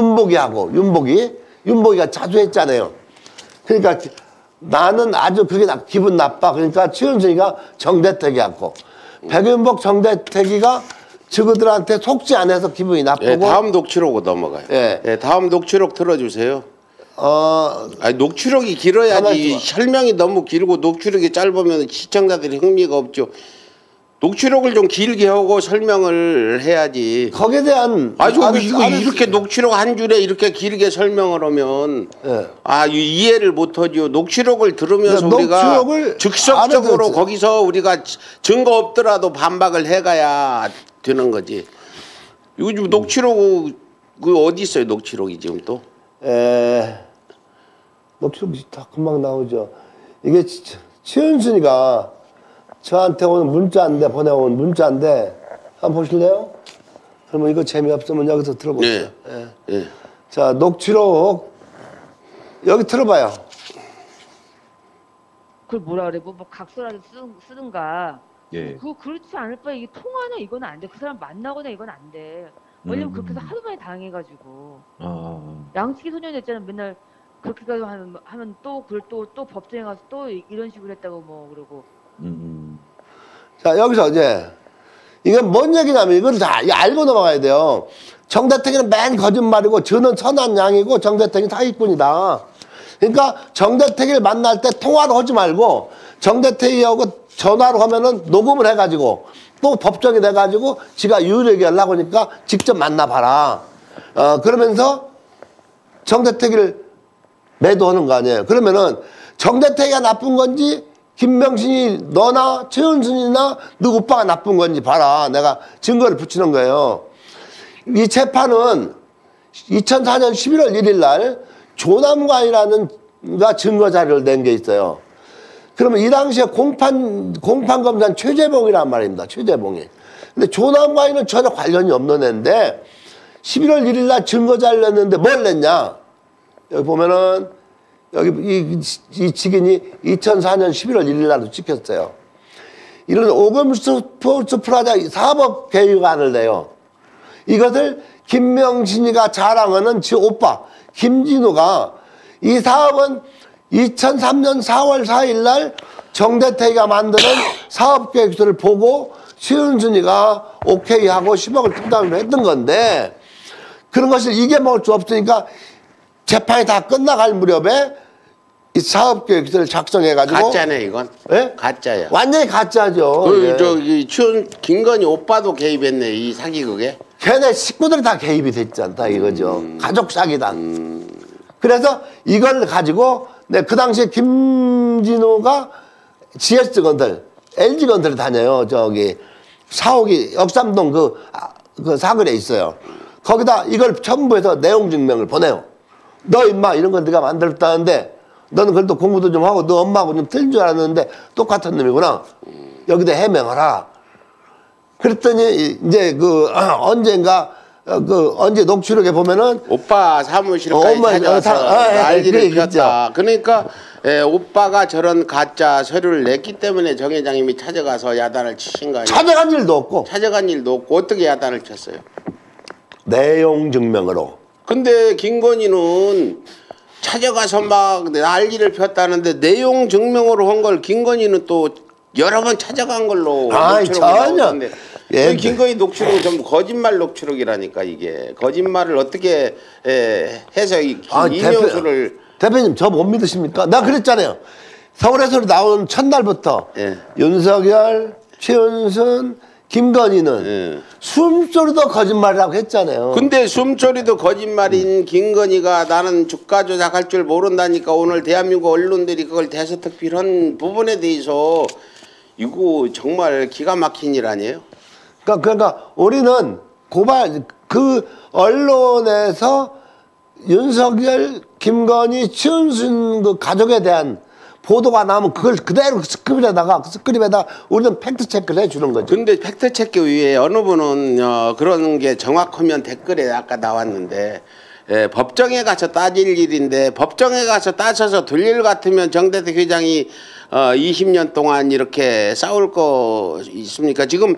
윤복이가 자주 했잖아요. 그러니까 나는 아주 그게 기분 나빠. 그러니까 최은순이가 정대택이었고, 백윤복 정대택이가 저그들한테 속지 않아서 기분이 나쁘고.
다음 녹취록으로 넘어가요. 다음 녹취록 틀어주세요. 아니, 녹취록이 길어야지. 설명이 너무 길고 녹취록이 짧으면 시청자들이 흥미가 없죠. 녹취록을 좀 길게 하고 설명을 해야지.
거기에 대한
이거 이렇게 녹취록 한 줄에 이렇게 길게 설명을 하면 이해를 못하죠. 녹취록을 들으면서 우리가 즉석적으로 거기서 우리가 증거 없더라도 반박을 해가야 되는 거지. 이거 지금 녹취록 어디 있어요? 녹취록이 지금 또?
녹취록이 다 금방 나오죠. 이게 최은순이가 저한테 오는 문자인데, 보내온 문자인데, 한번 보실래요? 그러면 이거 재미없으면 여기서 들어보세요. 자, 녹취록 여기 들어봐요.
그걸 뭐라 그래? 뭐 각설하게 쓰든가. 그거 그렇지 않을 바에 이게 통화나 이건 안 돼. 그 사람 만나거나 이건 안 돼. 왜냐면 그렇게 해서 하도 많이 당해가지고. 양치기 소년이었잖아. 맨날 그렇게 하면 또 그걸 또 법정에 가서 또 이런 식으로 했다고 뭐 그러고.
자, 여기서 이제 이건 뭔 얘기냐면 이걸 다 알고 넘어가야 돼요. 정대택이는 맨 거짓말이고 저는 선한 양이고 정대택이 사기꾼이다. 그러니까 정대택을 만날 때 통화로 하지 말고 정대택이하고 전화로 하면은 녹음을 해가지고 또 법정에 내가지고 지가 유일하게 하려고 하니까 직접 만나봐라. 그러면서 정대택을 매도하는 거 아니에요. 그러면은 정대택이가 나쁜 건지 김명신이 너나 최은순이나 너 오빠가 나쁜 건지 봐라. 내가 증거를 붙이는 거예요. 이 재판은 2004년 11월 1일 날 조남관이라는 가 증거 자료를 낸 게 있어요. 그러면 이 당시에 공판검사는 최재봉이란 말입니다. 최재봉이. 근데 조남관이는 전혀 관련이 없는 애인데 11월 1일 날 증거 자료를 냈는데 뭘 냈냐? 여기 보면은 여기 이 직인이 2004년 11월 1일 날도 찍혔어요. 이런 오금 스포츠 프라자 사법 계획안을 내요. 이것을 김명신이가 자랑하는 지 오빠 김진우가 이 사업은 2003년 4월 4일 날 정대태가 만드는 사업계획서를 보고 시은순이가 오케이 하고 10억을 투자를 했던 건데 그런 것을 이겨먹을 수 없으니까 재판이 다 끝나갈 무렵에 이 사업계획서를 작성해가지고
가짜네 이건.
예?
가짜야.
완전히 가짜죠.
저기 김건희 오빠도 개입했네 이 사기극에.
걔네 식구들이 다 개입이 됐지 않다 이거죠. 가족 사기단. 그래서 이걸 가지고 그 당시에 김진호가 GS건설, LG건설에 다녀요. 저기 사옥이 역삼동 그 사거리에 있어요. 거기다 이걸 첨부해서 내용 증명을 보내요. 너 임마 이런 건 네가 만들었다는데 너는 그래도 공부도 좀 하고 너 엄마하고 좀 틀린 줄 알았는데 똑같은 놈이구나. 여기다 해명하라. 그랬더니 이제 언젠가 언제 녹취록에 보면은
오빠 사무실까지 찾아와서 난리를 폈다. 그러니까 오빠가 저런 가짜 서류를 냈기 때문에 정 회장님이 찾아가서 야단을 치신 거 아니에요?
찾아간 일도 없고.
찾아간 일도 없고 어떻게 야단을 쳤어요?
내용 증명으로.
근데 김건희는 찾아가서 막 난리를 폈다는데 내용 증명으로 한 걸 김건희는 또 여러 번 찾아간 걸로 녹취록이 나오는데
예.
김건희 녹취록은 전부 거짓말 녹취록이라니까 이게 거짓말을 어떻게 해서 이명수를
대표님 저 못 믿으십니까? 나 그랬잖아요. 서울에서 나온 첫날부터 윤석열, 최은순, 김건희는 숨소리도 거짓말이라고 했잖아요.
근데 숨소리도 거짓말인 김건희가 나는 주가 조작할 줄 모른다니까 오늘 대한민국 언론들이 그걸 대서특필한 부분에 대해서 이거 정말 기가 막힌 일 아니에요?
그러니까 우리는 그 언론에서 윤석열, 김건희, 최은순 그 가족에 대한 보도가 나오면 그걸 그대로 스크립에다가 우리는 팩트 체크를 해주는 거죠.
근데 팩트 체크 위에 어느 분은 그런 게 정확하면 댓글에 아까 나왔는데 법정에 가서 따질 일인데 법정에 가서 따져서 될 일 같으면 정대택 회장이 20년 동안 이렇게 싸울 거 있습니까? 지금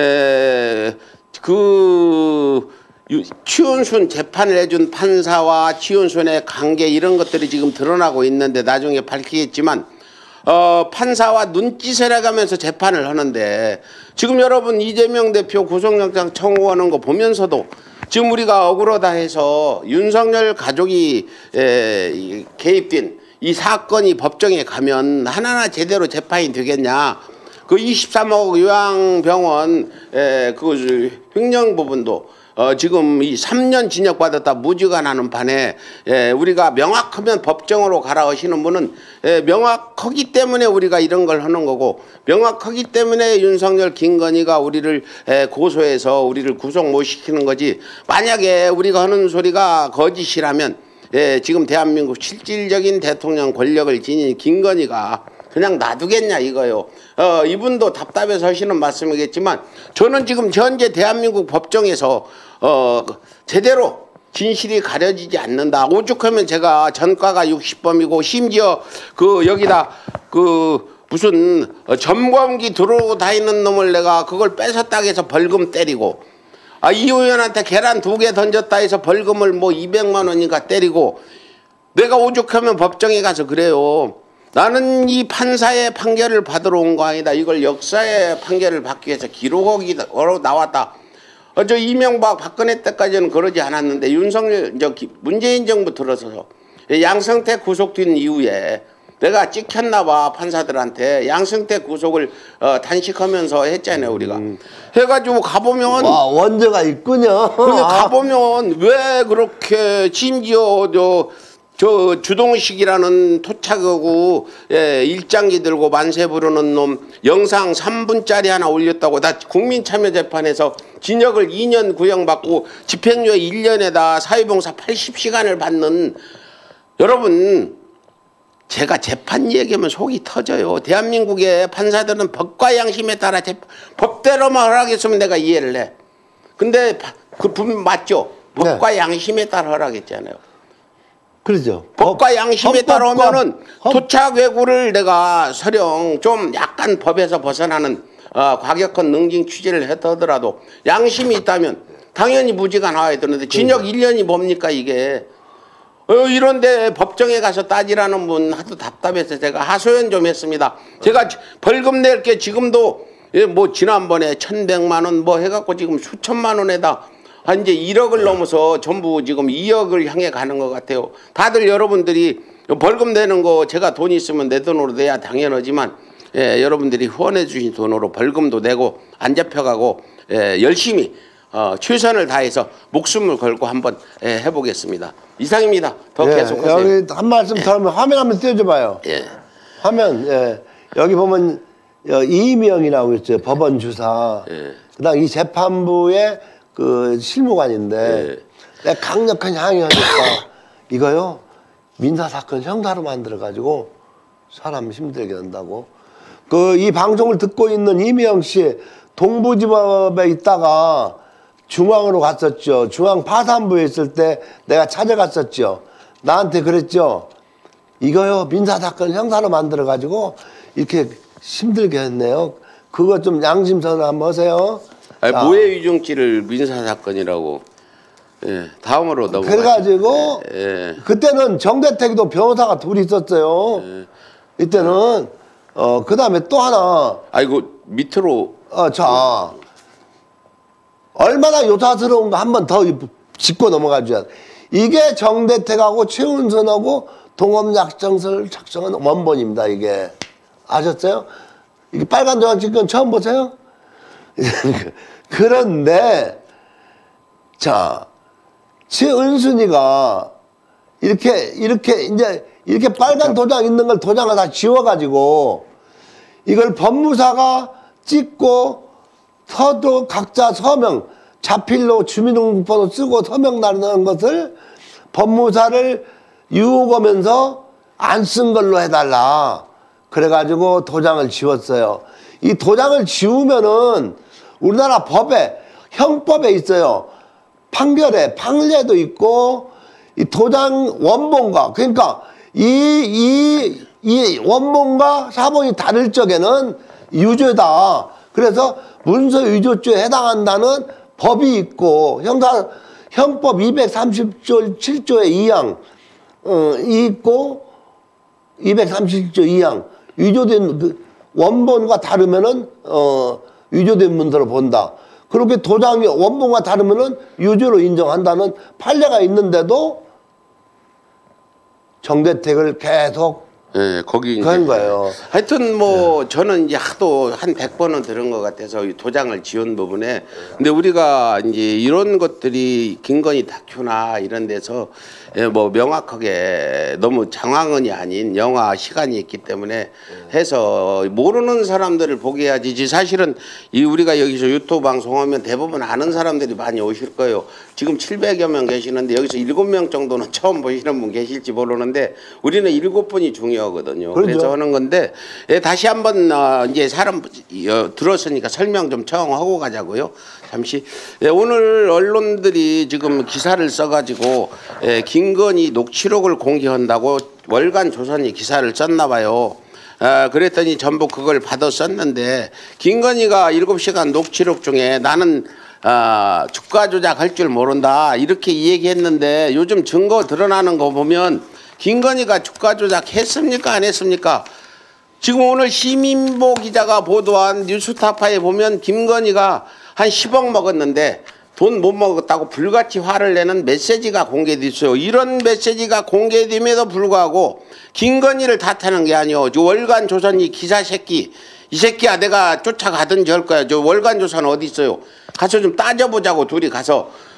최은순 재판을 해준 판사와 최은순의 관계 이런 것들이 지금 드러나고 있는데 나중에 밝히겠지만 판사와 눈짓을 해가면서 재판을 하는데 지금 여러분 이재명 대표 구속영장 청구하는 거 보면서도 지금 우리가 억울하다 해서 윤석열 가족이 개입된 이 사건이 법정에 가면 하나하나 제대로 재판이 되겠냐. 그 23억 요양병원 그 횡령 부분도 지금 이 3년 징역 받았다 무죄가 나는 판에 우리가 명확하면 법정으로 가라 하시는 분은 명확하기 때문에 우리가 이런 걸 하는 거고 명확하기 때문에 윤석열 김건희가 우리를 고소해서 우리를 구속 못 시키는 거지. 만약에 우리가 하는 소리가 거짓이라면 지금 대한민국 실질적인 대통령 권력을 지닌 김건희가 그냥 놔두겠냐 이거요. 이분도 답답해서 하시는 말씀이겠지만 저는 지금 현재 대한민국 법정에서 제대로 진실이 가려지지 않는다. 오죽하면 제가 전과가 60범이고 심지어 여기다 무슨 점검기 들어오고 다니는 놈을 내가 그걸 뺏었다 해서 벌금 때리고 이 의원한테 계란 2개 던졌다 해서 벌금을 뭐 200만 원인가 때리고 내가 오죽하면 법정에 가서 그래요. 나는 이 판사의 판결을 받으러 온 거 아니다. 이걸 역사의 판결을 받기 위해서 기록으로 나왔다. 저 이명박 박근혜 때까지는 그러지 않았는데 윤석열 문재인 정부 들어서서 양승태 구속된 이후에 내가 찍혔나 봐 판사들한테 양승태 구속을 단식하면서 했잖아요 우리가. 해가지고 가보면
와 원죄가 있군요.
근데 가보면 왜 그렇게 심지어 저 주동식이라는 토착하고 일장기 들고 만세 부르는 놈 영상 3분짜리 하나 올렸다고 나 국민참여재판에서 징역을 2년 구형받고 집행유예 1년에다 사회봉사 80시간을 받는 여러분 제가 재판 얘기하면 속이 터져요. 대한민국의 판사들은 법과 양심에 따라 법대로만 허락했으면 내가 이해를 해. 근데 그 분명 맞죠? 법과 양심에 따라 허락했잖아요.
그렇죠.
법과 양심에 따라오면은 토착 외구를 내가 설령 좀 약간 법에서 벗어나는 과격한 능징 취재를 하더라도 양심이 있다면 당연히 무죄가 나와야 되는데 징역 1년이 뭡니까 이게. 이런데 법정에 가서 따지라는 분 하도 답답해서 제가 하소연 좀 했습니다. 제가 벌금 낼 게 지금도 뭐 지난번에 1,100만 원 뭐 해갖고 지금 수천만 원에다 이제 1억을 넘어서 전부 지금 2억을 향해 가는 것 같아요. 다들 여러분들이 벌금 내는 거 제가 돈 있으면 내 돈으로 내야 당연하지만 여러분들이 후원해 주신 돈으로 벌금도 내고 안 잡혀가고 열심히 최선을 다해서 목숨을 걸고 한번 해보겠습니다. 이상입니다. 더 계속하세요.
여기 한 말씀 더 하면 화면 한번 띄워줘봐요. 화면 여기 보면 이명이라고 있죠. 법원 주사. 그다음 이 재판부의 그 실무관인데 내가 강력한 항의하니까 이거요 민사사건 형사로 만들어가지고 사람 힘들게 한다고. 이 방송을 듣고 있는 이미영 씨 동부지법에 있다가 중앙으로 갔었죠. 중앙 파산부에 있을 때 내가 찾아갔었죠. 나한테 그랬죠. 이거요 민사사건 형사로 만들어가지고 이렇게 힘들게 했네요. 그거 좀 양심선언 한번 하세요.
모해 위중죄를 민사사건이라고. 다음으로 넘어가죠.
그래가지고 그때는 정대택도 변호사가 둘이 있었어요. 이때는 그 다음에 또 하나.
아이고 밑으로.
자 얼마나 요사스러운 거 한 번 더 짚고 넘어가줘야 돼. 이게 정대택하고 최은선하고 동업약정서를 작성한 원본입니다. 이게 아셨어요? 이게 빨간 조각 찍은 처음 보세요? 그런데 자 최은순이가 이렇게 빨간 도장 있는 걸 도장을 다 지워가지고 이걸 법무사가 찍고 서도 각자 서명 자필로 주민등록번호 쓰고 서명 나누는 것을 법무사를 유혹하면서 안 쓴 걸로 해달라. 그래가지고 도장을 지웠어요. 이 도장을 지우면은 우리나라 법에 형법에 있어요. 판례도 있고 이 도장 원본과 그러니까 이 원본과 사본이 다를 적에는 유죄다. 그래서 문서 위조죄에 해당한다는 법이 있고 형법 230조 7조의 2항 있고 237조 2항 위조된 그 원본과 다르면은 위조된 문서로 본다. 그렇게 도장이 원본과 다르면은 유죄로 인정한다는 판례가 있는데도 정대택을 계속
거기
그런 거예요.
하여튼 뭐 저는 이제 하도 한 100번은 들은 것 같아서 이 도장을 지운 부분에 근데 우리가 이제 이런 것들이 김건희 다큐나 이런 데서 뭐 명확하게 너무 장황은이 아닌 영화 시간이 있기 때문에 해서 모르는 사람들을 보게 해야지. 사실은 이 우리가 여기서 유튜브 방송하면 대부분 아는 사람들이 많이 오실 거예요. 지금 700여 명 계시는데 여기서 7명 정도는 처음 보시는 분 계실지 모르는데 우리는 7분이 중요하거든요.
그렇죠.
그래서 하는 건데 다시 한번 이제 사람 들었으니까 설명 좀 청하고 가자고요. 잠시. 오늘 언론들이 지금 기사를 써가지고 김건희 녹취록을 공개한다고 월간 조선이 기사를 썼나 봐요. 그랬더니 전부 그걸 받아 썼는데 김건희가 7시간 녹취록 중에 나는 주가 조작할 줄 모른다 이렇게 얘기했는데 요즘 증거 드러나는 거 보면 김건희가 주가 조작했습니까 안 했습니까? 지금 오늘 시민보 기자가 보도한 뉴스타파에 보면 김건희가 한 10억 먹었는데 돈 못 먹었다고 불같이 화를 내는 메시지가 공개됐어요. 이런 메시지가 공개됨에도 불구하고 김건희를 탓하는 게 아니오. 저 월간 조선이 기사 새끼 이 새끼야 내가 쫓아가든지 할 거야. 저 월간 조선 어디 있어요? 가서 좀 따져보자고 둘이 가서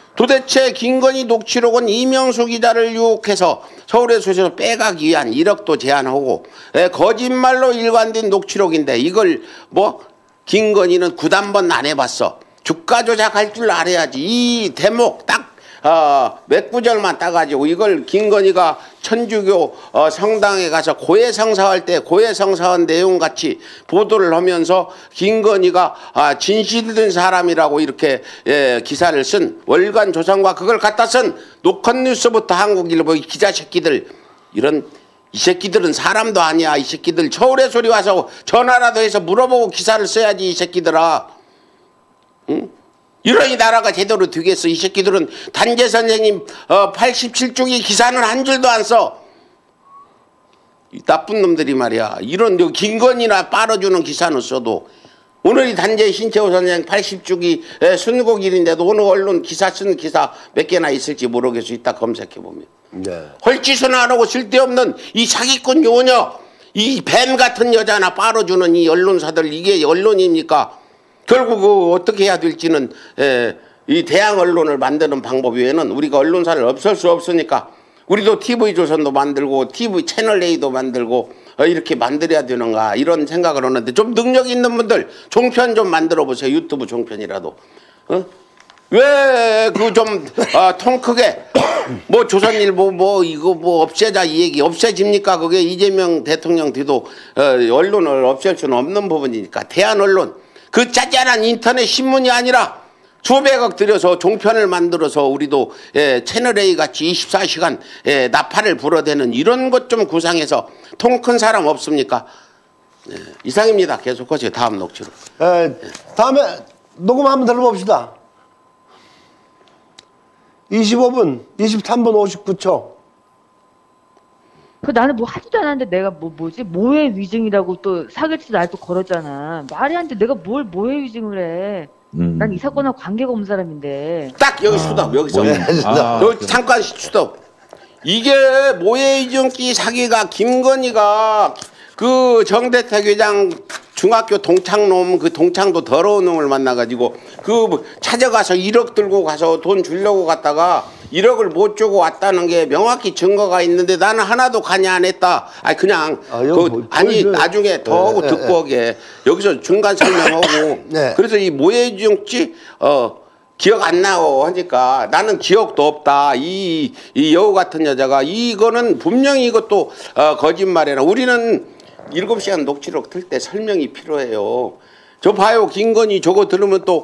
도대체 김건희 녹취록은 이명수 기자를 유혹해서 서울에서 빼가기 위한 이력도 제안하고 거짓말로 일관된 녹취록인데 이걸 뭐 김건희는 구단번 안 해봤어. 주가 조작할 줄 알아야지. 이 대목 딱 몇 구절만 따가지고 이걸 김건희가 천주교 성당에 가서 고해성사할 때 고해성사한 내용같이 보도를 하면서 김건희가 진실된 사람이라고 이렇게 기사를 쓴 월간 조선과 그걸 갖다 쓴 노컷뉴스부터 한국일보 기자 새끼들 이 새끼들은 사람도 아니야. 이 새끼들 서울에 소리 와서 전화라도 해서 물어보고 기사를 써야지 이 새끼들아. 응? 이러니 나라가 제대로 되겠어. 이 새끼들은 단재 선생님 87쪽이 기사는 한 줄도 안 써. 이 나쁜 놈들이 말이야. 이런 김건희나 빨아주는 기사는 써도 오늘이 단재 신채호 선생 80주기 순국일인데도 오늘 언론 기사 쓴 기사 몇 개나 있을지 모르겠어. 이따 검색해보면. 네. 헐짓은 안 하고 쓸데없는 이 사기꾼 요녀 이 뱀 같은 여자나 빨아주는 이 언론사들 이게 언론입니까? 결국 어떻게 해야 될지는 이 대항 언론을 만드는 방법 외에는 우리가 언론사를 없앨 수 없으니까 우리도 TV조선도 만들고 TV 채널A도 만들고 이렇게 만들어야 되는가 이런 생각을 하는데 좀 능력 있는 분들 종편 좀 만들어 보세요. 유튜브 종편이라도. 왜 그 좀 통 크게 뭐 조선일보 뭐 이거 뭐 없애자 이 얘기 없애집니까? 그게 이재명 대통령 뒤도 언론을 없앨 수는 없는 부분이니까 대한 언론 그 짜잘한 인터넷 신문이 아니라 수백억 들여서 종편을 만들어서 우리도 채널A 같이 24시간 나팔을 불어대는 이런 것 좀 구상해서 통 큰 사람 없습니까? 이상입니다. 계속하세요. 다음 녹취로.
다음에 녹음 한번 들어봅시다. 25분, 23분 59초.
그 나는 뭐 하지도 않았는데 내가 뭐지 모해 위증이라고 또 사기치 날 또 걸었잖아. 말이 안 돼. 내가 뭘 모해 위증을 해. 난 이 사건하고 관계가 없는 사람인데.
딱 여기 수답 여기서. 여기 잠깐 수답. 이게 모해 위증기 사기가 김건희가 그 정대택 회장 중학교 동창놈 그 동창도 더러운 놈을 만나가지고 그 찾아가서 1억 들고 가서 돈 주려고 갔다가 1억을 못 주고 왔다는 게 명확히 증거가 있는데 나는 하나도 관여 안 했다. 아니 그냥 아니 나중에 더 하고 듣고 오게 여기서 중간 설명하고 그래서 이 모해중지 기억 안 나고 하니까 나는 기억도 없다. 이 여우 같은 여자가 이거는 분명히 이것도 거짓말이라 우리는 7시간 녹취록 틀 때 설명이 필요해요. 저 봐요. 김건희 저거 들으면 또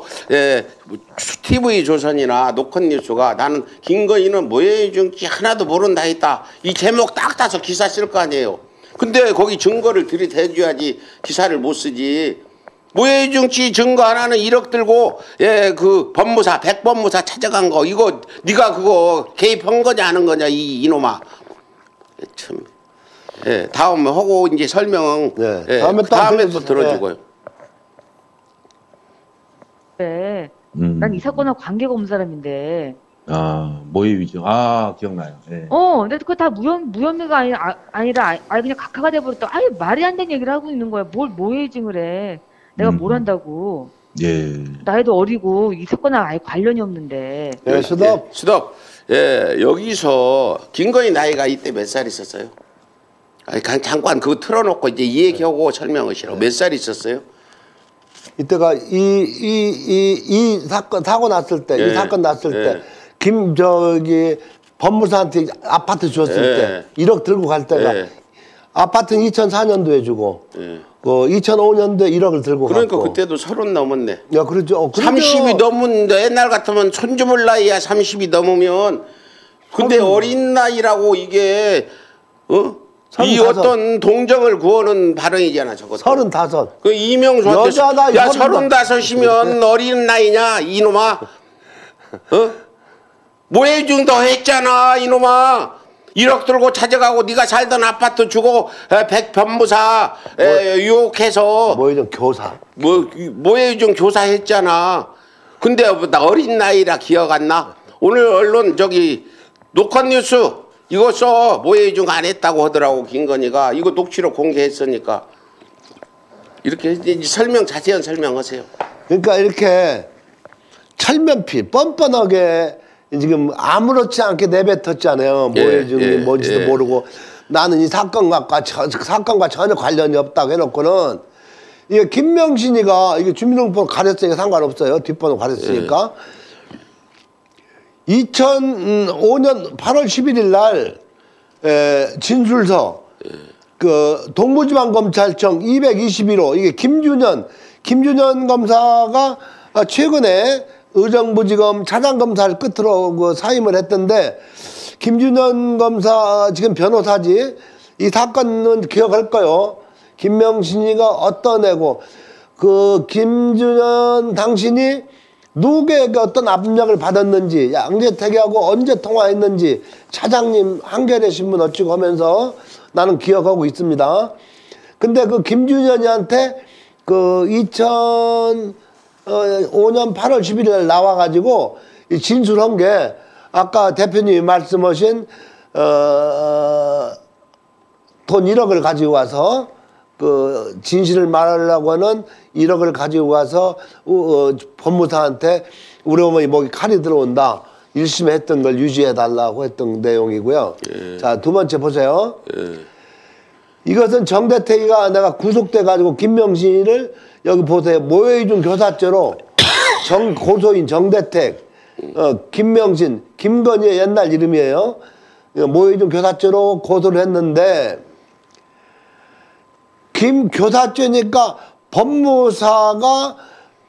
TV조선이나 노컷뉴스가 나는 김건희는 모해중지 하나도 모른다 했다. 이 제목 딱 따서 기사 쓸 거 아니에요. 근데 거기 증거를 들이대줘야지 기사를 못 쓰지. 모해중지 증거 하나는 1억 들고 그 법무사 백법무사 찾아간 거 이거 네가 그거 개입한 거냐 하는 거냐 이놈아. 참. 다음에 하고 이제 설명 다음에 또 들어주고요.
네. 난 이 사건하고 관계가 없는 사람인데.
모해 위증. 기억나요. 네.
근데 그거 다 무혐의가 아니라 그냥 각하가 돼버렸다. 아예 말이 안 되는 얘기를 하고 있는 거야. 뭘 모해 위증을 해. 내가 뭘 한다고.
예.
나이도 어리고 이 사건하고 아예 관련이 없는데.
수덕. 여기서 김건희 나이가 이때 몇 살 있었어요? 잠깐 그거 틀어놓고 이제 이 얘기하고 설명하시라고. 몇 살 있었어요?
이때가 이 사건 났을 때, 이 사건 났을 때, 법무사한테 아파트 줬을 때, 1억 들고 갈 때가, 아파트는 2004년도에 주고, 2005년도에 1억을 들고
그러니까
갔고.
그때도 30 넘었네.
야, 그렇죠.
30이 넘은데, 옛날 같으면 손주물 나이야, 30이 넘으면. 근데 어린 나이라고 이게, 이 어떤 동정을 구하는 발언이잖아, 저거.
35.
그 이명수한테
여자다,
야 35이면 어린 나이냐 이놈아. 모해중도 했잖아 이놈아. 1억 들고 찾아가고 네가 살던 아파트 주고 백변무사 유혹해서
모해중 교사.
모해중 교사 했잖아. 근데 나 어린 나이라 기억 안 나? 오늘 언론 저기 노컷뉴스 이거 써 모해중 안 했다고 하더라고 김건희가. 이거 녹취록 공개했으니까 이렇게 자세한 설명하세요.
그러니까 이렇게 철면피 뻔뻔하게 지금 아무렇지 않게 내뱉었잖아요. 모해중이 뭔지도 모르고 나는 이 사건과 전혀 관련이 없다고 해놓고는 이게 김명신이가 이게 주민등록번호 가렸으니까 상관없어요. 뒷번호 가렸으니까 2005년 8월 11일 날 진술서 그 동부지방검찰청 221호 이게 김준현 검사가 최근에 의정부지검 차장검사를 끝으로 그 사임을 했던데 김준현 검사 지금 변호사지 이 사건은 기억할 거요. 김명신이가 어떤 애고 그 김준현 당신이 누구에게 어떤 압력을 받았는지 양재택하고 언제 통화했는지 차장님 한겨레 신문 어찌고 하면서 나는 기억하고 있습니다. 근데 그 김준현이한테 그 2005년 8월 11일 날 나와가지고 진술한 게 아까 대표님이 말씀하신 돈 1억을 가지고 와서 그 진실을 말하려고 하는 1억을 가지고 가서 법무사한테 우리 어머니 목에 칼이 들어온다. 1심에 했던 걸 유지해달라고 했던 내용이고요. 자, 두 번째 보세요. 이것은 정대택이가 내가 구속돼가지고 김명신이를 여기 보세요. 모해이중 교사죄로 고소인 정대택, 김명신, 김건희의 옛날 이름이에요. 모해이중 교사죄로 고소를 했는데 교사죄니까 법무사가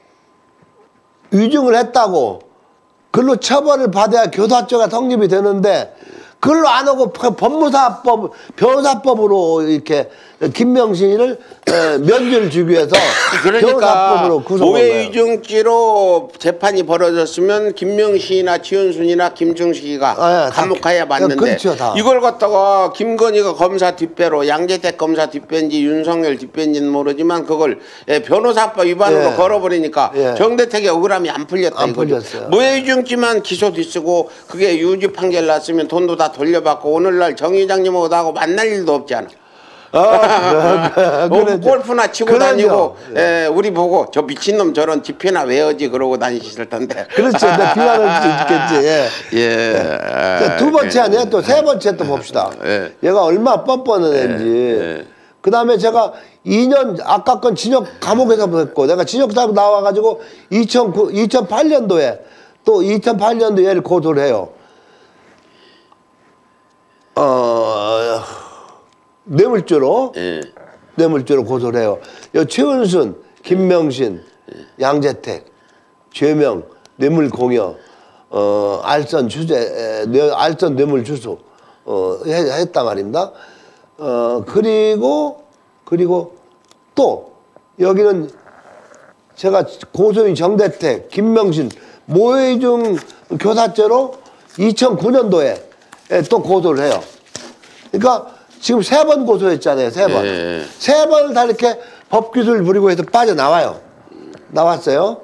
위증을 했다고 그걸로 처벌을 받아야 교사죄가 성립이 되는데 그걸로 안 하고 법무사법, 변호사법으로 이렇게 김명신이를 면죄를 주기 위해서
그러니까
변호사법으로 구속한 거예요.
모해위증죄로 재판이 벌어졌으면 김명신이나 지은순이나 김중식이가 감옥 가야 맞는데
그렇죠, 다.
이걸 갖다가 김건희가 검사 뒷배로 양재택 검사 뒷배인지 윤석열 뒷배인지는 모르지만 그걸 변호사법 위반으로 걸어버리니까 정대택의 억울함이 안 풀렸다 이거죠. 모해위증죄만 기소 뒤쓰고 그게 유죄 판결 났으면 돈도 다 돌려받고 오늘날 정 회장님하고 만날 일도 없잖아. 골프나 치고
그러죠.
다니고 우리 보고 저 미친놈 저런 집회나 외어지 그러고 다니실 텐데.
그렇죠. 비난할 수 있겠지. 두 번째 아니야. 또 세 번째 또 봅시다. 얘가 얼마나 뻔뻔한 애인지. 그 다음에 제가 2년 아까 건 징역 감옥에서 했고 내가 징역사고 나와가지고 2008년도에 또 2008년도에 얘를 고소를 해요. 뇌물죄로 뇌물죄로 고소를 해요. 최은순, 김명신, 양재택, 죄명, 뇌물공여, 알선 주재, 알선 뇌물 주수 했단 말입니다. 그리고 또 여기는 제가 고소인 정대택, 김명신, 모해이중 교사죄로 2009년도에 또 고소를 해요. 그러니까 지금 3번 고소했잖아요. 3번. 3번을 다 이렇게 법기술 부리고 해서 빠져나와요. 나왔어요.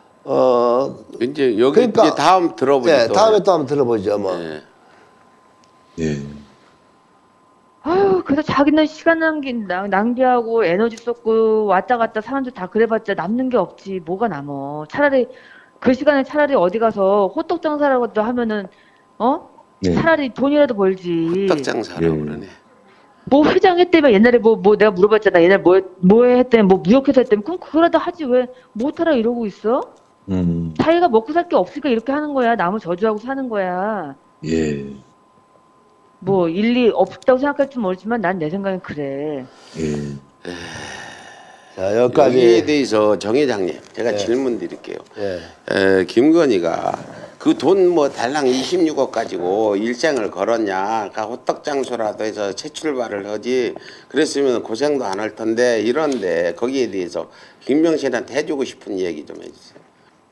이제 여기 그러니까, 이제 다음 들어보죠.
네, 다음에 또 한번 들어보죠. 뭐.
아유, 그래서 자기는 시간 낭비하고 에너지 쏟고 왔다 갔다 사람들 다 그래봤자 남는 게 없지. 뭐가 남어. 차라리 그 시간에 차라리 어디 가서 호떡 장사라도 하면은 차라리 돈이라도 벌지.
호떡 장사라고 그러네.
뭐 회장 했다며 옛날에 뭐 내가 물어봤잖아. 옛날에 뭐 했다며 뭐 무역회사 했다며 그럼 그거라도 하지 왜 못하라 이러고 있어? 자기가 먹고 살 게 없으니까 이렇게 하는 거야. 남을 저주하고 사는 거야. 뭐 일리 없다고 생각할지 모르지만 난 내 생각엔 그래.
자, 여기까지.
여기에 대해서 정 회장님 제가 질문 드릴게요. 김건희가 그 돈 뭐 달랑 26억 가지고 일생을 걸었냐. 그러니까 호떡 장수라도 해서 재출발을 하지. 그랬으면 고생도 안 할 텐데 이런데 거기에 대해서 김명신한테 해주고 싶은 얘기 좀 해주세요.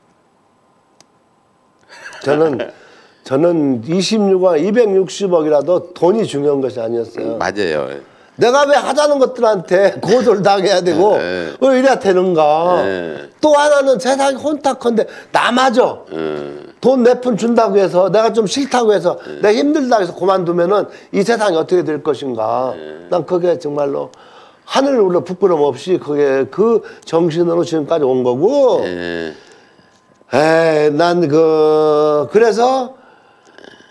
저는 26억, 260억이라도 돈이 중요한 것이 아니었어요.
맞아요.
내가 왜 하자는 것들한테 고소를 당해야 되고 왜 이래야 되는가. 또 하나는 세상이 혼탁한데 나마저 돈 몇 푼 준다고 해서 내가 좀 싫다고 해서 내가 힘들다고 해서 그만두면은 이 세상이 어떻게 될 것인가. 난 그게 정말로 하늘을 울려 부끄럼 없이 그게 그 정신으로 지금까지 온 거고 난 그래서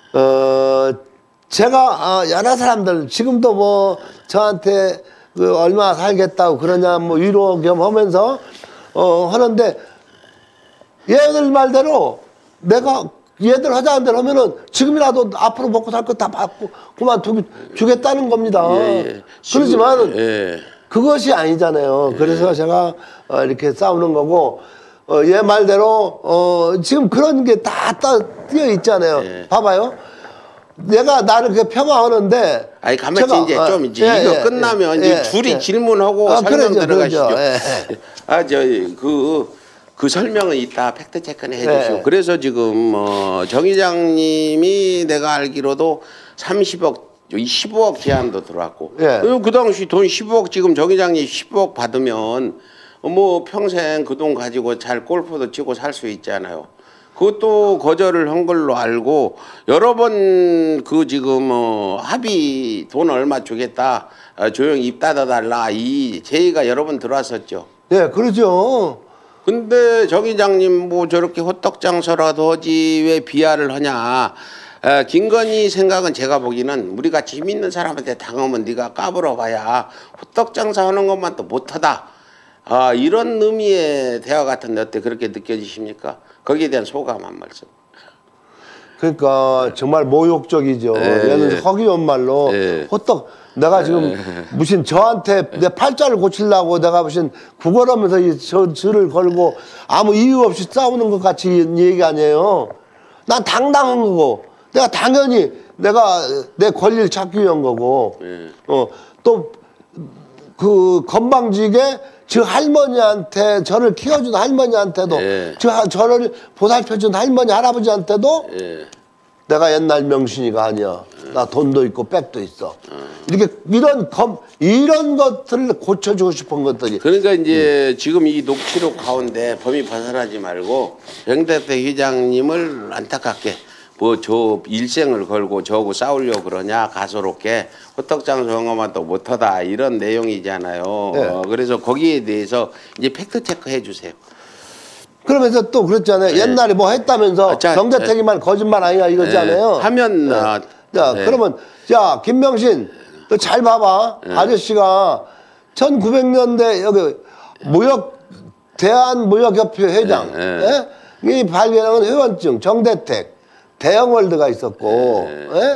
제가 여러 사람들 지금도 뭐 저한테 그 얼마 살겠다고 그러냐 뭐 위로 겸 하면서 하는데 얘들 말대로 내가 얘들 하자는 대로 하면은 지금이라도 앞으로 먹고 살 거 다 받고 그만두겠다는 겁니다.
예.
그렇지만
예.
그것이 아니잖아요. 그래서 제가 이렇게 싸우는 거고 얘 말대로 지금 그런 게 다 뛰어 있잖아요. 봐봐요. 내가 나를 그 평화하는데
아니 가만히 이제 좀 이제 이거 끝나면 이제 줄이 질문하고 설명
그러죠,
들어가시죠.
그러죠.
그 설명은 이따 팩트 체크는 해주시고 그래서 지금 정 회장님이 내가 알기로도 30억 15억 제안도 들어왔고 그 당시 돈 15억 지금 정 회장님 15억 받으면 뭐 평생 그 돈 가지고 잘 골프도 치고 살 수 있잖아요. 그것도 거절을 한 걸로 알고 여러 번 그 지금 합의 돈 얼마 주겠다 조용히 입 닫아달라 이 제의가 여러 번 들어왔었죠.
네, 그러죠.
근데 정 회장님 뭐 저렇게 호떡장사라도 하지 왜 비하를 하냐. 김건희 생각은 제가 보기에는 우리같이 힘 있는 사람한테 당하면 네가 까불어 봐야 호떡장사 하는 것만 또 못하다. 이런 의미의 대화 같은데 어때 그렇게 느껴지십니까? 거기에 대한 소감 한 말씀.
그러니까 정말 모욕적이죠. 얘는 허기운 말로 호떡 내가 지금 무슨 저한테 내 팔자를 고치려고 내가 무슨 구걸하면서 이 저를 걸고 아무 이유 없이 싸우는 것 같이 얘기 아니에요. 난 당당한 거고 내가 당연히 내가 내 권리를 찾기 위한 거고 또 그 건방지게 저 할머니한테 저를 키워준 할머니한테도 저를 보살펴준 할머니 할아버지한테도 내가 옛날 명신이가 아니야. 나 돈도 있고 백도 있어. 이렇게 이런 것들을 고쳐주고 싶은 것들이.
그러니까 이제 지금 이 녹취록 가운데 범위 벗어나지 말고 정대태 회장님을 안타깝게 뭐 저 일생을 걸고 저하고 싸우려고 그러냐 가소롭게 호떡장사 영어만 또 못하다 이런 내용이잖아요. 그래서 거기에 대해서 이제 팩트 체크 해주세요.
그러면서 또 그랬잖아요. 옛날에 뭐 했다면서 정대택이만 거짓말 아니야 이거잖아요.
하면
자 그러면 자 김명신 너 잘 봐봐. 아저씨가 1900년대 여기 대한무역협회 회장 이 발견한 회원증 정대택 대형월드가 있었고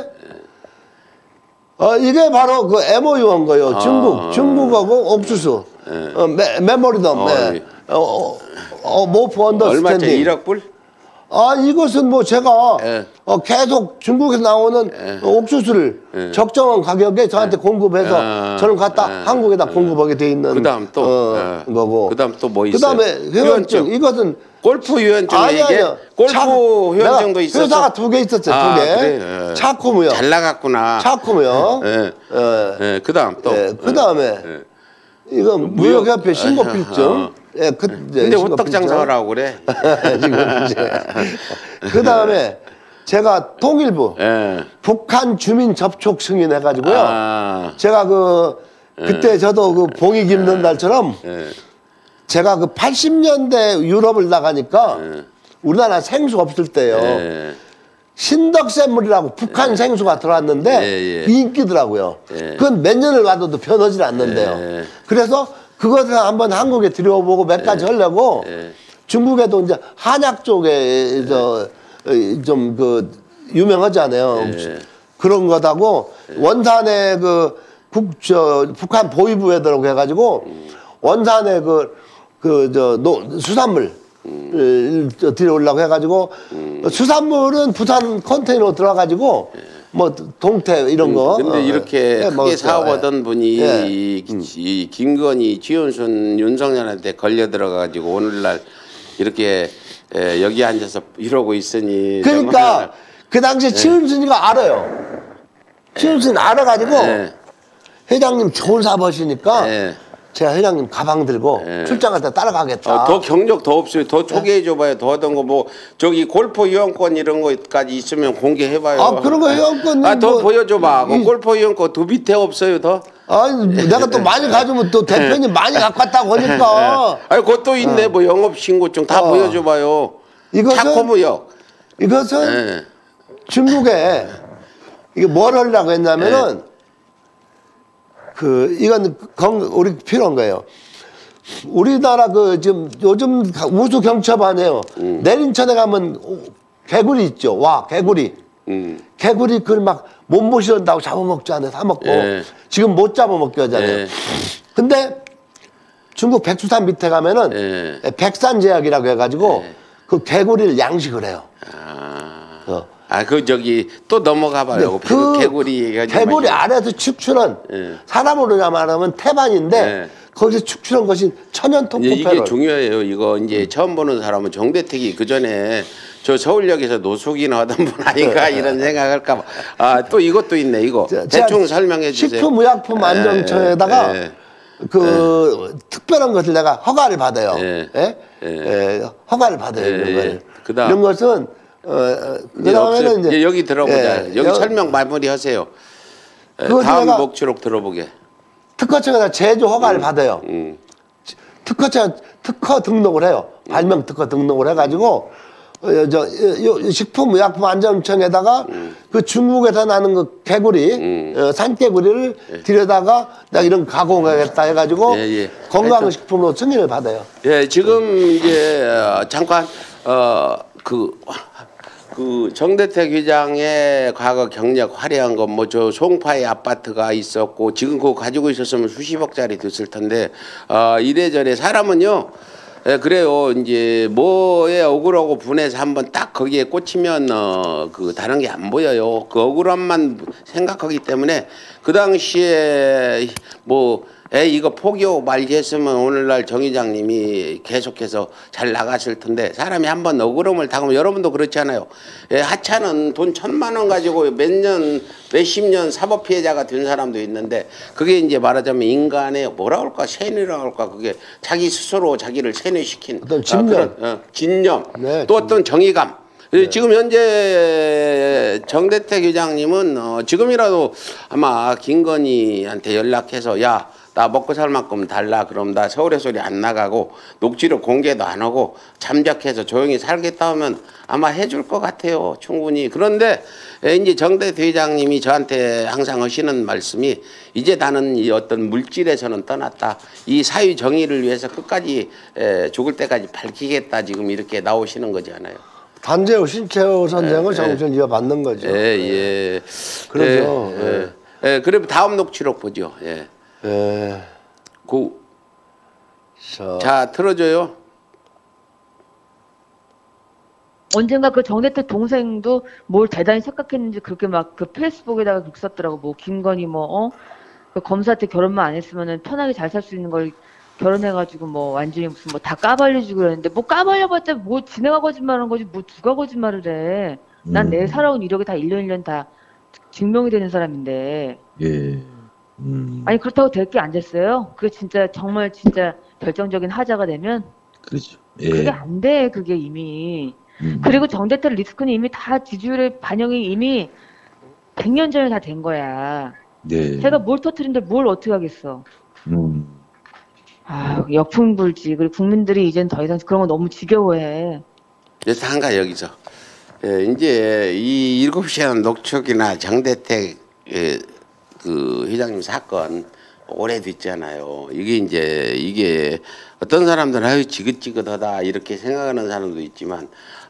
이게 바로 그 MOU한 거예요. 중국하고 옥수수 메모리덤 모프 언더스탠딩
얼마짜리 1억 불?
이것은 뭐 제가 계속 중국에서 나오는 옥수수를 적정한 가격에 저한테 공급해서 저는 갖다 한국에다 공급하게 돼 있는
그다음 또
거고.
그다음 또 뭐 있어요?
그다음에 회원증 이것은
골프 회원증 이게 골프 회원증도 있었어.
회사가 2개 있었어요. 2개.
그래?
차코무역.
잘 나갔구나.
차코무역.
그다음 또.
그다음에 이건 무역협회 신고필증.
근데 호떡 장사하라고 그래.
그다음에 제가 통일부 북한 주민 접촉 승인 해가지고요. 제가 그때 저도 그 봉이 김는 날처럼 제가 그 80년대 유럽을 나가니까 우리나라 생수 없을 때요. 신덕샘물이라고 북한 생수가 들어왔는데 인기더라고요. 그건 몇 년을 놔둬도 변하지 않는데요. 그래서 그것을 한번 한국에 들여보고 몇 가지 하려고 중국에도 이제 한약 쪽에 좀 그 유명하잖아요. 그런 거다고 원산에 북한 보위부에들하고 해가지고 원산에 수산물 들여오려고 해가지고 수산물은 부산 컨테이너 들어가가지고 뭐 동태 이런 거.
근데 이렇게 크게 사업하던 분이 이 김건희, 지원순, 윤석열한테 걸려 들어가가지고 오늘날 이렇게 여기 앉아서 이러고 있으니.
그러니까 그 당시에 지원순이가 알아요. 지원순이 알아가지고 회장님 좋은 사업 하시니까 제가 회장님 가방 들고 출장할 때 따라가겠다.
더 경력 더 없어요. 더 소개해줘봐요. 더 하던 거 뭐 저기 골프 이용권 이런 거까지 있으면 공개해봐요.
그런 거 이용권
더 보여줘봐. 골프 이용권 더 밑에 없어요. 더.
내가 또 많이 가지면 또 대표님 많이 갖고 왔다고 하니까.
그것도 있네. 뭐 영업 신고증 다 보여줘봐요. 차코무역.
이것은 중국에 이게 뭘 하려고 했냐면은 이건 우리 필요한 거예요. 우리나라 지금 요즘 우수 경첩하네요. 내린천에 가면 개구리 있죠. 와 개구리. 개구리 그걸 막 못 모시는다고 잡아먹잖아요. 사 먹고. 지금 못 잡아먹게 하잖아요. 근데 중국 백두산 밑에 가면은 백산제약이라고 해가지고 그 개구리를 양식을 해요.
그 저기 또 넘어가 봐요.
그
개구리
아래에서 축출한 사람으로 말하면 태반인데 거기서 축출한 것이 천연 통포페롤.
이게 중요해요. 이거 이제 처음 보는 사람은 정대택이 그 전에 저 서울역에서 노숙이나 하던 분 아닌가 이런 생각할까 봐. 또 이것도 있네. 이거 대충 설명해 주세요.
식품의약품안전처에다가 특별한 것을 내가 허가를 받아요. 허가를 받아요. 이런 걸. 이런 것은 그다음에는
이제 여기 들어보자. 여기 설명 마무리하세요. 다음 목초록 들어보게.
특허청에다 제조 허가를 받아요. 특허청 특허 등록을 해요. 발명 특허 등록을 해가지고 식품의약품안전청에다가 그 중국에서 나는 그 개구리 산개구리를 들여다가 내가 이런 가공하겠다 해가지고 건강식품으로 승인을 받아요.
지금 이제 잠깐 그 정대택 회장의 과거 경력 화려한 건 뭐 저 송파에 아파트가 있었고 지금 그거 가지고 있었으면 수십억짜리 됐을 텐데 이래저래 사람은요 그래요. 이제 뭐에 억울하고 분해서 한번 딱 거기에 꽂히면 그 다른 게 안 보여요. 그 억울함만 생각하기 때문에 그 당시에 뭐 이거 포기하고 말겠으면 오늘날 정 회장님이 계속해서 잘 나갔을 텐데 사람이 한번 억울함을 당하면 여러분도 그렇잖아요. 하찮은 돈 1,000만 원 가지고 몇십 년 사법 피해자가 된 사람도 있는데 그게 이제 말하자면 인간의 뭐라 할까 세뇌라고 할까 그게 자기 스스로 자기를 세뇌시킨
어떤 집념,
진념
네,
또 어떤 정의감. 지금 현재 정대택 회장님은 지금이라도 아마 김건희한테 연락해서 야 나 먹고 살 만큼 달라. 그럼 나 서울의 소리 안 나가고 녹취록 공개도 안 하고 잠적해서 조용히 살겠다 하면 아마 해줄 것 같아요. 충분히. 그런데 이제 정대택 회장님이 저한테 항상 하시는 말씀이 이제 나는 이 어떤 물질에서는 떠났다. 이 사회 정의를 위해서 끝까지 죽을 때까지 밝히겠다. 지금 이렇게 나오시는 거잖아요.
단재호 신채호 선생은 정신을 이어받는 거죠. 그러죠.
그럼 다음 녹취록 보죠. 자, 틀어줘요.
언젠가 그 정대택 동생도 뭘 대단히 착각했는지 그렇게 막 그 페이스북에다가 그렇게 썼더라고. 뭐 김건희 그 검사한테 결혼만 안 했으면은 편하게 잘 살 수 있는 걸 결혼해가지고 뭐 완전히 무슨 뭐 다 까발려주고 그랬는데 뭐 까발려봤자 뭐 지네가 거짓말한 거지 뭐 누가 거짓말을 해. 난 내 살아온 이력이 다 1년 다 증명이 되는 사람인데. 아니 그렇다고 될 게 안 됐어요. 그게 진짜 정말 진짜 결정적인 하자가 되면
그렇죠.
그게 안 돼. 그게 이미. 그리고 정대택 리스크는 이미 다 지지율의 반영이 이미 100년 전에 다 된 거야. 제가 뭘 터뜨린데 뭘 어떻게 하겠어. 역풍불지. 그리고 국민들이 이젠 더 이상 그런 거 너무 지겨워해.
그래서 한가 여기서 이제 이 7시간 녹취록이나 정대택 그 회장님 사건 오래됐잖아요. 이게 어떤 사람들은 아유 지긋지긋하다 이렇게 생각하는 사람도 있지만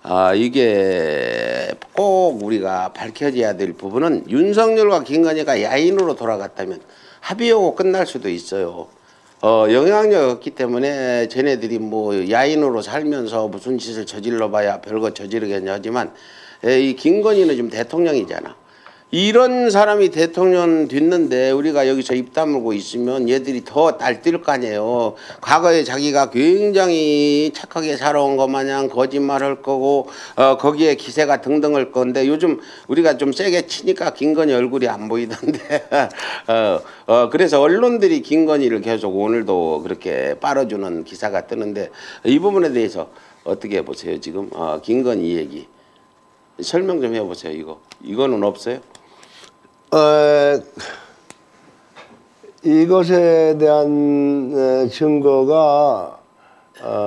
이게 꼭 우리가 밝혀져야 될 부분은 윤석열과 김건희가 야인으로 돌아갔다면 합의하고 끝날 수도 있어요. 영향력이 없기 때문에 쟤네들이 뭐 야인으로 살면서 무슨 짓을 저질러봐야 별거 저지르겠냐 하지만 이 김건희는 지금 대통령이잖아. 이런 사람이 대통령 됐는데 우리가 여기서 입 다물고 있으면 얘들이 더 날뛸 거 아니에요. 과거에 자기가 굉장히 착하게 살아온 것 마냥 거짓말할 거고 거기에 기세가 등등할 건데 요즘 우리가 좀 세게 치니까 김건희 얼굴이 안 보이던데 그래서 언론들이 김건희를 계속 오늘도 그렇게 빨아주는 기사가 뜨는데 이 부분에 대해서 어떻게 보세요? 지금 김건희 얘기 설명 좀 해보세요. 이거는 없어요?
이것에 대한 증거가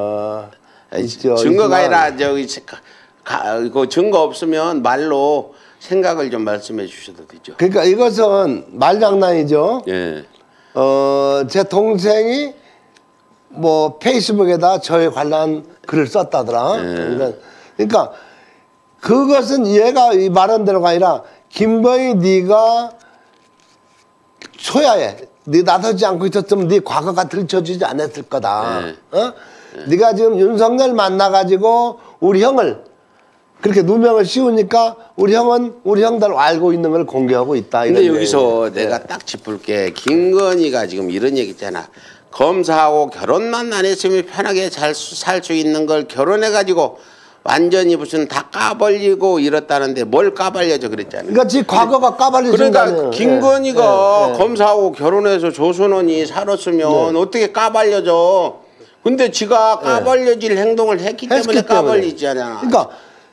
있죠. 증거가 아니라 저기 그 증거 없으면 말로 생각을 좀 말씀해 주셔도 되죠.
그러니까 이것은 말장난이죠.
예.
제 동생이 뭐 페이스북에다 저에 관한 글을 썼다더라. 그러니까 그것은 얘가 이 말한 대로가 아니라 김건희 네가 소야해. 네 나서지 않고 있었으면 네 과거가 들춰지지 않았을 거다. 네가 지금 윤석열 만나가지고 우리 형을 그렇게 누명을 씌우니까 우리 형은 우리 형들 알고 있는 걸 공개하고 있다.
근데 여기서 내가 딱 짚을 게 김건희가 지금 이런 얘기 있잖아. 검사하고 결혼만 안 했으면 편하게 살 수 있는 걸 결혼해가지고 완전히 무슨 다 까발리고 이렇다는데 뭘 까발려져 그랬잖아요.
그러니까 지 과거가 까발려진 거 아니에요.
그러니까 김건희가 검사하고 결혼해서 조선원이 살았으면 어떻게 까발려져. 근데 지가 까발려질 행동을 했기 때문에 까발리잖아.
그러니까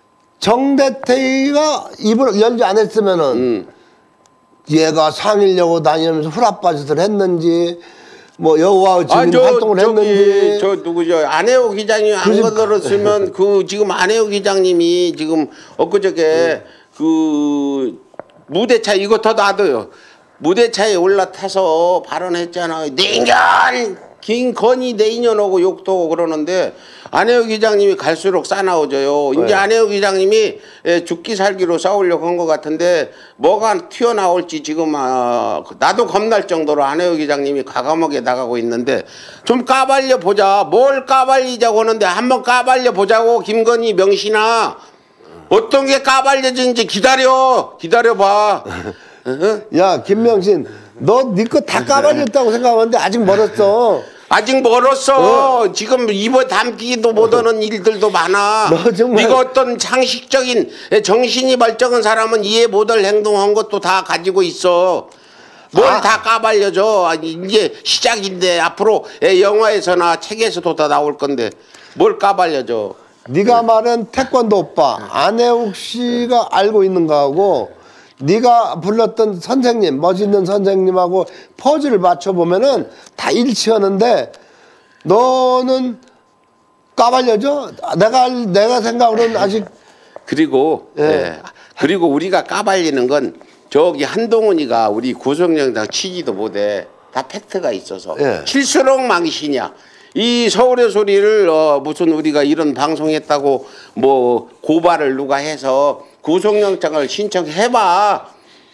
정대태가 입을 열지 않았으면은 얘가 상일려고 다니면서 후라빠짓을 했는지 뭐 여호와 증인 활동을 했는지
저 누구죠 안혜호 기장님이 안 거들었으면 그 지금 안혜호 기장님이 지금 엊그저께 그 무대차 이거 더 놔둬요. 무대차에 올라타서 발언했잖아요. 내년 김건희 내년하고 욕도 하고 그러는데 안혜호 기장님이 갈수록 싸나워져요. 이제 안혜호 기장님이 죽기 살기로 싸우려고 한 것 같은데 뭐가 튀어나올지 지금 나도 겁날 정도로 안혜호 기장님이 과감하게 나가고 있는데 좀 까발려 보자. 뭘 까발리자고 하는데 한번 까발려 보자고. 김건희 명신아 어떤 게 까발려진지 기다려봐.
야 김명신 너 네 거 다 까발렸다고 생각하는데 아직 멀었어.
아직 멀었어. 지금 입에 담기도 못하는 일들도 많아. 네가 어떤 상식적인 정신이 멀쩡한 사람은 이해 못할 행동한 것도 다 가지고 있어. 뭘 다 까발려줘. 이제 시작인데 앞으로 영화에서나 책에서도 다 나올 건데 뭘 까발려줘.
네가 말한 태권도 오빠 안혜욱 씨가 알고 있는 거하고 네가 불렀던 선생님 멋있는 선생님하고 퍼즐을 맞춰보면은 다 일치하는데 너는 까발려져? 내가 생각으로는 아직
그리고 그리고 우리가 까발리는 건 저기 한동훈이가 우리 구속영장 치지도 못해. 다 팩트가 있어서 칠수록 망신이야. 이 서울의 소리를 무슨 우리가 이런 방송했다고 뭐 고발을 누가 해서 구속영장을 신청해봐.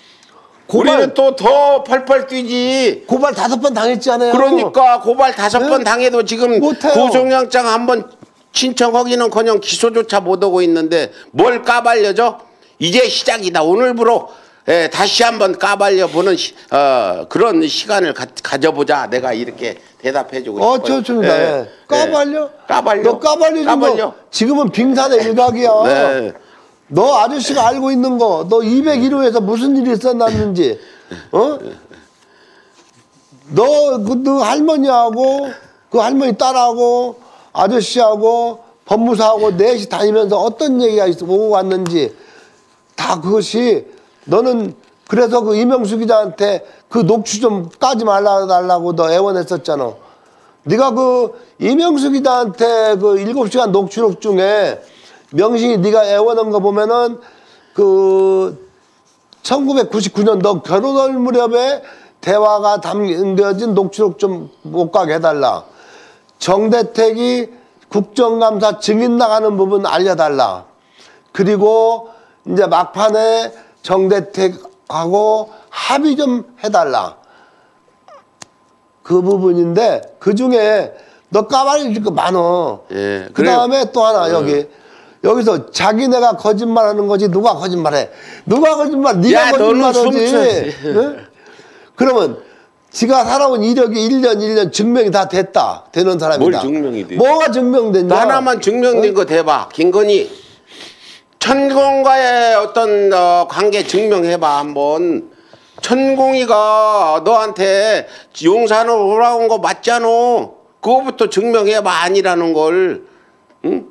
우리는 또 더 펄펄 뛰지.
고발 5번 당했잖아요.
그러니까 고발 5번 당해도 지금
못해요.
구속영장 한번 신청하기는커녕 기소조차 못하고 있는데 뭘 까발려줘? 이제 시작이다. 오늘부로 다시 한번 까발려보는 그런 시간을 가져보자. 내가 이렇게 대답해주고 싶어요.
좋습니다. 까발려?
까발려.
너 까발려. 지금은 빙산의 일각이야.
네.
너 아저씨가 알고 있는 거, 너 201호에서 무슨 일이 있었는지, 너 할머니하고, 그 할머니 딸하고, 아저씨하고, 법무사하고 넷이 다니면서 어떤 얘기가 오고 갔는지, 다 그것이, 너는 그래서 그 이명수 기자한테 그 녹취 좀 까지 말라고 너 애원했었잖아. 네가 그 이명수 기자한테 그 7시간 녹취록 중에 명신이 네가 애원한 거 보면은 그 1999년 너 결혼할 무렵에 대화가 담겨진 녹취록 좀 못 가게 해달라. 정대택이 국정감사 증인 나가는 부분 알려달라. 그리고 이제 막판에 정대택하고 합의 좀 해달라. 그 부분인데 그 중에 너 까발릴 거 많어. 그 다음에 또 하나 여기서 자기네가 거짓말하는 거지 누가 거짓말해? 누가 거짓말? 네가 거짓말하지. 그러면 지가 살아온 이력이 1년 증명이 다 됐다. 되는 사람이다.
뭘 증명이 돼?
뭐가 증명됐냐?
하나만 증명된 거 대봐. 김건희. 천공과의 어떤 관계 증명해봐 한번. 천공이가 너한테 용산으로 돌아온 거 맞잖아. 그거부터 증명해봐. 아니라는 걸. 응?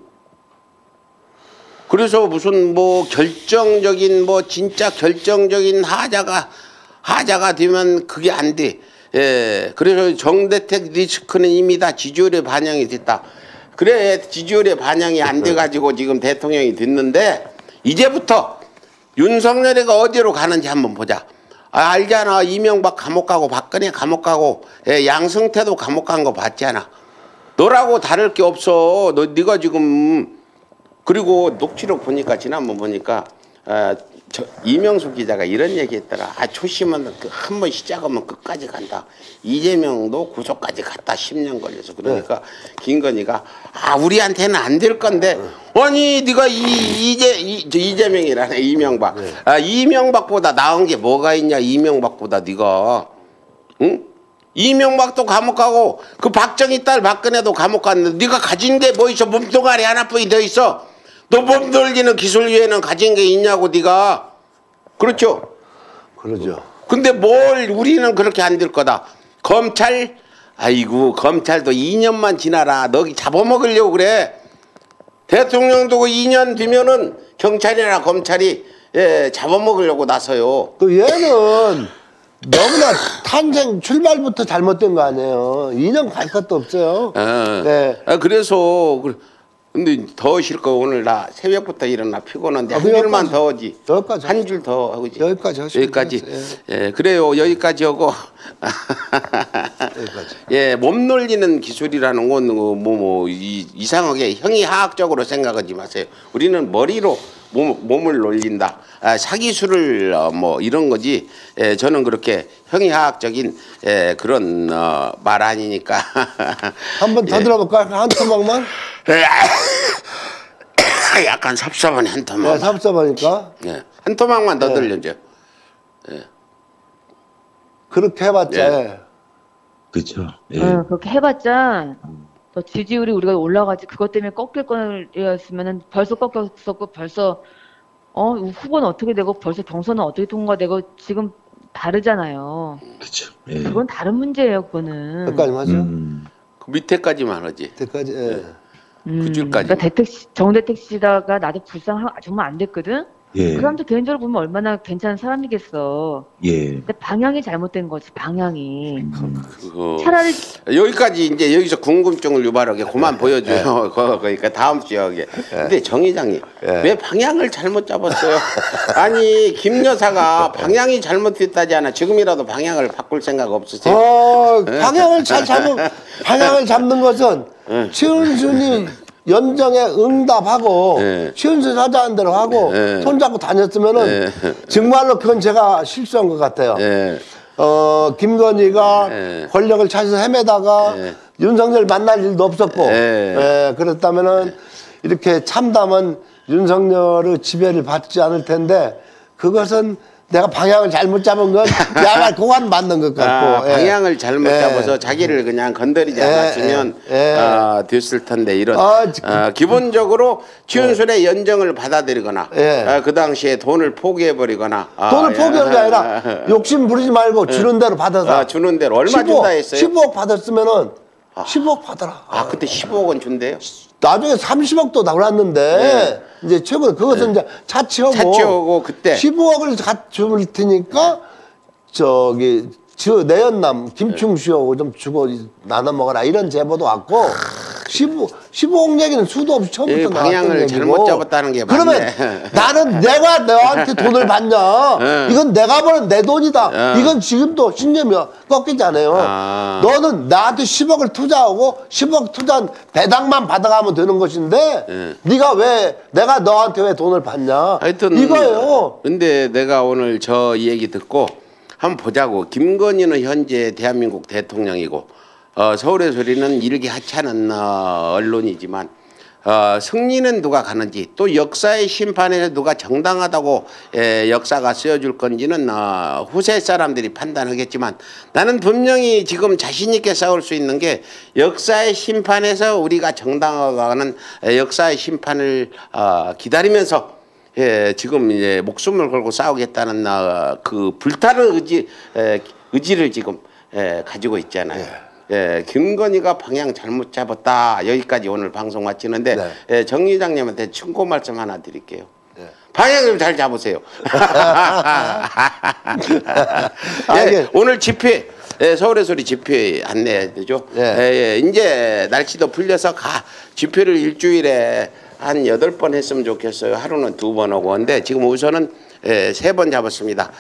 그래서 무슨 뭐 결정적인 뭐 진짜 결정적인 하자가 되면 그게 안 돼. 그래서 정대택 리스크는 이미 다 지지율에 반영이 됐다. 그래 지지율에 반영이 안 돼 가지고 지금 대통령이 됐는데 이제부터 윤석열이가 어디로 가는지 한번 보자. 알잖아. 이명박 감옥 가고 박근혜 감옥 가고 양승태도 감옥 간 거 봤잖아. 너라고 다를 게 없어. 네가 지금 그리고 녹취록 보니까 지난번 보니까 이명수 기자가 이런 얘기했더라. 초심은 한 번 시작하면 끝까지 간다. 이재명도 구속까지 갔다 10년 걸려서 그러니까 김건희가 우리한테는 안 될 건데 아니 네가 이재명이라네 이명박. 이명박보다 나은 게 뭐가 있냐 이명박보다 네가 응? 이명박도 감옥 가고 그 박정희 딸 박근혜도 감옥 갔는데 네가 가진 게 뭐 있어? 몸뚱아리 하나뿐이 더 있어. 너 몸 돌리는 기술 외에는 가진 게 있냐고 네가. 그렇죠?
그러죠.
근데 뭘 우리는 그렇게 안 될 거다. 검찰 아이고 검찰도 2년만 지나라. 너 잡아먹으려고 그래. 대통령도 2년 뒤면은 경찰이나 검찰이 잡아먹으려고 나서요.
또 얘는 너무나 탄생 출발부터 잘못된 거 아니에요. 2년 갈 것도 없어요. 네.
그래서 근데 더 싫고 오늘 나 새벽부터 일어나 피곤한데 한
여기까지,
줄만 더 하지.
여기까지
한 줄 더 하고지.
여기까지 하시면
여기까지.
되겠어요.
그래요. 여기까지 하고.
여기까지.
몸 놀리는 기술이라는 건 이상하게 형이하학적으로 생각하지 마세요. 우리는 머리로 몸을 놀린다. 사기술을 뭐 이런 거지. 저는 그렇게 형이하학적인 그런 말 아니니까.
한번 더 들어볼까요? 한 토막만?
약간 섭섭한 한 토막.
네, 섭섭하니까.
한 토막만 더 들려줘.
그렇게 해봤자.
그렇죠.
그렇게 해봤자 더 지지율이 우리가 올라가지. 그것 때문에 꺾일 거였으면은 벌써 꺾였었고 벌써 후보는 어떻게 되고 벌써 경선은 어떻게 통과되고 지금 다르잖아요.
그렇죠.
그건 다른 문제예요. 그거는.
여기까지 하죠.
그 밑에까지만 하지.
그때까지.
그 줄까지.
그러니까 정대택 씨다가 나도 정말 안 됐거든. 그 사람도 개인적으로 보면 얼마나 괜찮은 사람이겠어. 근데 방향이 잘못된 거지. 방향이. 차라리
여기까지 이제 여기서 궁금증을 유발하게 그만 보여줘요. 그러니까 다음 주에 하게. 근데 정 의장님 왜 방향을 잘못 잡았어요? 아니 김 여사가 방향이 잘못됐다지 않아. 지금이라도 방향을 바꿀 생각 없으세요?
방향을 방향을 잡는 것은 최은순이 연정에 응답하고 최은순 하자는 대로 하고 손잡고 다녔으면은 정말로 그건 제가 실수한 것 같아요. 김건희가 권력을 찾아서 헤매다가 윤석열 만날 일도 없었고 그랬다면은 이렇게 참담한 윤석열의 지배를 받지 않을 텐데 그것은 내가 방향을 잘못 잡은 건 야말 그건 맞는 것 같고
방향을 잘못 잡아서 자기를 그냥 건드리지 않았으면 됐을 텐데 이런 기본적으로 최은순의 연정을 받아들이거나 그 당시에 돈을 포기해버리거나
돈을 포기하는 게 아니라 욕심 부리지 말고 주는 대로 받아서
주는 대로 얼마 준다 했어요?
15억 받았으면은 15억 받아라.
그때 15억은 준대요?
나중에 30억도 나왔는데 이제 최근 그것은 이제 차치하고
그때
15억을 줄 테니까 내연남 김충수하고 좀 주고 나눠 먹어라 이런 제보도 왔고 15억 얘기는 수도 없이 처음부터
방향을 잘못 잡았다는 게 맞네.
그러면 나는 내가 너한테 돈을 받냐? 이건 내가 버는 내 돈이다. 이건 지금도 신념이 꺾이지 않아요. 너는 나한테 10억을 투자하고 10억 투자한 배당만 받아가면 되는 것인데 네가 왜 내가 너한테 왜 돈을 받냐?
하여튼
이거예요.
근데 내가 오늘 저 얘기 듣고 한번 보자고. 김건희는 현재 대한민국 대통령이고 서울의 소리는 일기 하찮은 언론이지만 승리는 누가 가는지 또 역사의 심판에서 누가 정당하다고 역사가 쓰여줄 건지는 후세 사람들이 판단하겠지만 나는 분명히 지금 자신 있게 싸울 수 있는 게 역사의 심판에서 우리가 정당화가는 역사의 심판을 기다리면서 지금 이제 목숨을 걸고 싸우겠다는 그 불타는 의지를 지금 가지고 있잖아요. 김건희가 방향 잘못 잡았다. 여기까지 오늘 방송 마치는데 정 의장님한테 충고 말씀 하나 드릴게요. 방향 좀 잘 잡으세요. 오늘 집회 서울의 소리 집회 안내해야 되죠. 이제 날씨도 풀려서 집회를 일주일에 한 8번 했으면 좋겠어요. 하루는 2번 하고. 근데 지금 우선은 세 번 잡았습니다.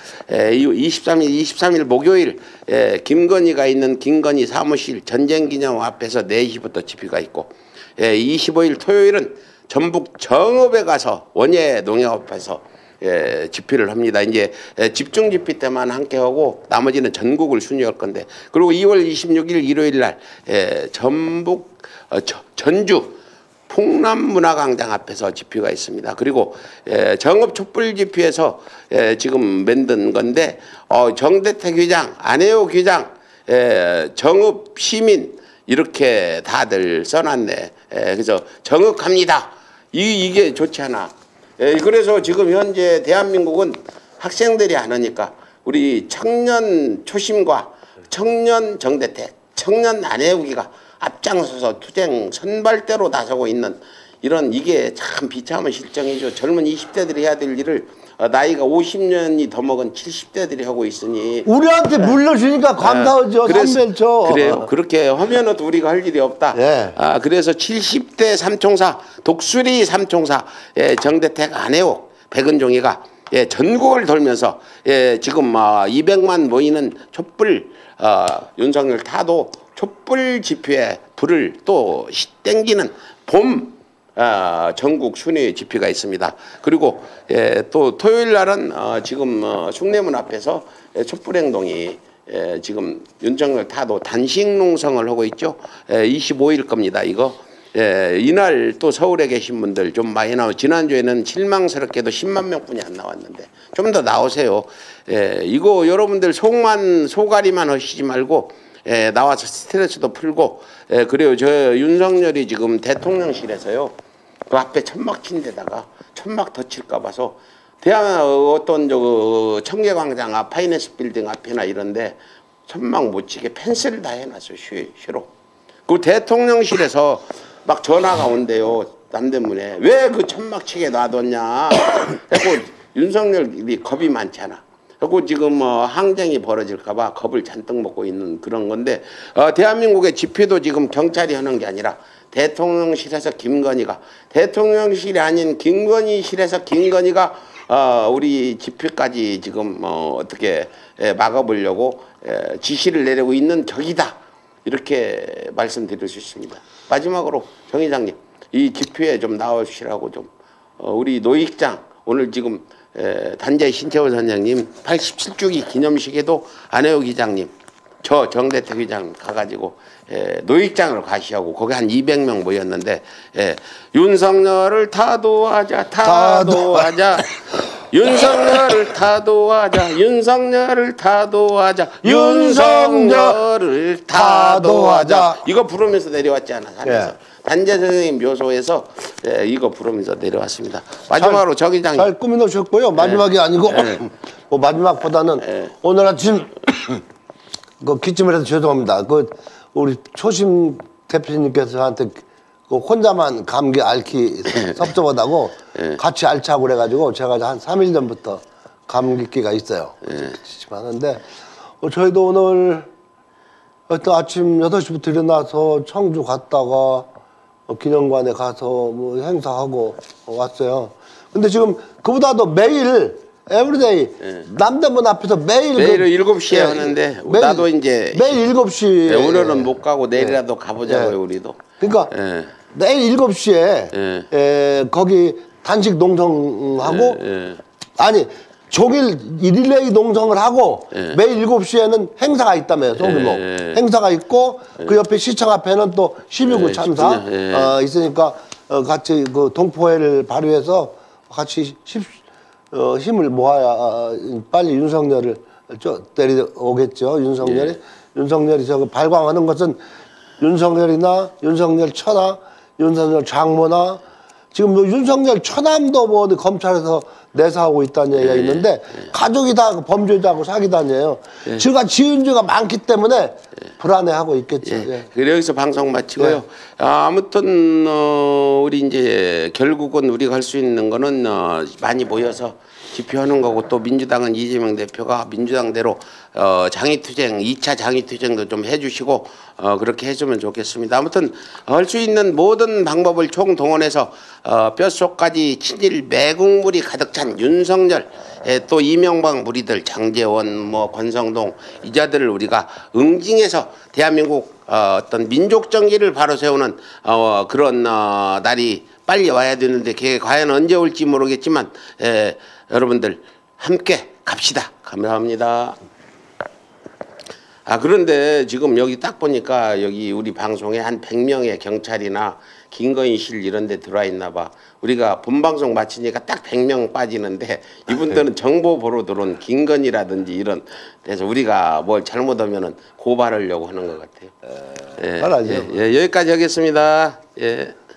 23일 목요일 김건희가 있는 김건희 사무실 전쟁기념 앞에서 4시부터 집회가 있고 25일 토요일은 전북 정읍에 가서 원예 농협 앞에서 집회를 합니다. 이제 집중 집회 때만 함께 하고 나머지는 전국을 순회할 건데, 그리고 2월 26일 일요일 날 전북 전주 풍남문화광장 앞에서 집회가 있습니다. 그리고 정읍 촛불 집회에서 지금 만든 건데 정대택 회장, 안혜호 회장, 정읍 시민 이렇게 다들 써놨네. 그래서 정읍 갑니다. 이게 좋지 않아. 그래서 지금 현재 대한민국은 학생들이 안 하니까 우리 청년 초심과 청년 정대택, 청년 안혜욱이가 앞장서서 투쟁 선발대로 나서고 있는 이런, 이게 참 비참한 실정이죠. 젊은 20대들이 해야 될 일을 나이가 50년이 더 먹은 70대들이 하고 있으니
우리한테 물려주니까 감사하죠. 선배죠.
그래요. 그렇게 하면은 우리가 할 일이 없다.
예.
그래서 70대 삼총사, 독수리 삼총사 정대택, 안혜욱, 백은종이가 전국을 돌면서 지금 200만 모이는 촛불 윤석열 타도 촛불 집회에 불을 또 땡기는 봄 전국 순회 집회가 있습니다. 그리고 또 토요일 날은 지금 숭례문 앞에서 촛불행동이 지금 윤석열 타도 단식 농성을 하고 있죠. 25일 겁니다. 이거 이날 또 서울에 계신 분들 좀 많이 나오고, 지난주에는 실망스럽게도 10만 명뿐이 안 나왔는데 좀 더 나오세요. 이거 여러분들 소가리만 하시지 말고 나와서 스트레스도 풀고 그래요. 저 윤석열이 지금 대통령실에서요, 그 앞에 천막 친 데다가 천막 더 칠까 봐서 어떤 저 청계광장 앞 파이낸스 빌딩 앞에나 이런데 천막 못 치게 펜스를 다 해놨어요. 쉬로. 그 대통령실에서 막 전화가 온대요. 남대문에. 왜 그 천막 치게 놔뒀냐. 그리고 윤석열이 겁이 많잖아. 그리고 지금 항쟁이 벌어질까봐 겁을 잔뜩 먹고 있는 그런 건데, 대한민국의 집회도 지금 경찰이 하는 게 아니라 대통령실에서 김건희가, 대통령실이 아닌 김건희실에서 김건희가 우리 집회까지 지금 어떻게 막아보려고 지시를 내리고 있는 격이다. 이렇게 말씀드릴 수 있습니다. 마지막으로 정 회장님, 이 집회에 좀 나와주시라고 좀 우리 노익장 오늘 지금 단재 신채호 선생님 87주기 기념식에도 안혜욱 기장님, 저 정대택 회장 가가지고 노익장을 가시하고 거기 한 200명 모였는데 윤석열을 타도하자 타도하자 윤석열을 타도하자 윤석열을 타도하자 윤석열을 타도하자 이거 부르면서 내려왔잖아 산에서. 단재 선생님 묘소에서 이거 부르면서 내려왔습니다. 마지막으로 정 회장님
잘 꾸며놓으셨고요. 마지막이 아니고 뭐 마지막보다는 오늘 아침 그 기침을 해서 죄송합니다. 그 우리 초심 대표님께서 저한테 그 혼자만 감기 앓기 섭섭하다고 같이 앓자고 그래가지고 제가 한 3일 전부터 감기기가 있어요. 기침하는데 저희도 오늘 하여튼 아침 8시부터 일어나서 청주 갔다가 기념관에 가서 뭐 행사하고 왔어요. 근데 지금 그보다도 매일 에브리데이 남대문 앞에서 매일
7시에 하는데 나도 이제
매일 7시
오늘은 못 가고 내일이라도 가보자고요. 우리도.
그러니까 내일 7시에 거기 단식 농성하고 아니 종일 릴레이 농성을 하고 매일 7시에는 행사가 있다며요. 소규모 행사가 있고 그 옆에 시청 앞에는 또 12구 참사 있으니까 같이 그 동포회를 발휘해서 같이 힘을 모아야 빨리 윤석열을 데려오겠죠. 윤석열이 저거 발광하는 것은 윤석열이나 윤석열 처나 윤석열 장모나 지금 뭐 윤석열 처남도 뭐 검찰에서 내사하고 있다는 얘기가 있는데 가족이 다 범죄자하고 사기 다녀요. 제가 지은 죄가 많기 때문에 불안해하고 있겠죠.
그래 여기서 방송 마치고요. 아무튼 우리 이제 결국은 우리가 할 수 있는 거는 많이 모여서 집회하는 거고 또 민주당은 이재명 대표가 민주당대로 장애투쟁 2차 장애투쟁도 좀 해주시고 그렇게 해주면 좋겠습니다. 아무튼 할 수 있는 모든 방법을 총동원해서 뼛속까지 친일 매국물이 가득 찬 윤석열 또 이명박 무리들 장제원 뭐 권성동 이자들을 우리가 응징해서 대한민국 어떤 민족 정기를 바로 세우는 그런 날이 빨리 와야 되는데 그게 과연 언제 올지 모르겠지만 여러분들 함께 갑시다. 감사합니다. 그런데 지금 여기 딱 보니까 여기 우리 방송에 한 100명의 경찰이나 김건희실 이런 데 들어와 있나 봐. 우리가 본방송 마치니까 딱 100명 빠지는데 이분들은 정보 보러 들어온 김건희라든지 이런 데서 우리가 뭘 잘못하면은 고발하려고 하는 것 같아요.
말하죠.
여기까지 하겠습니다. 예.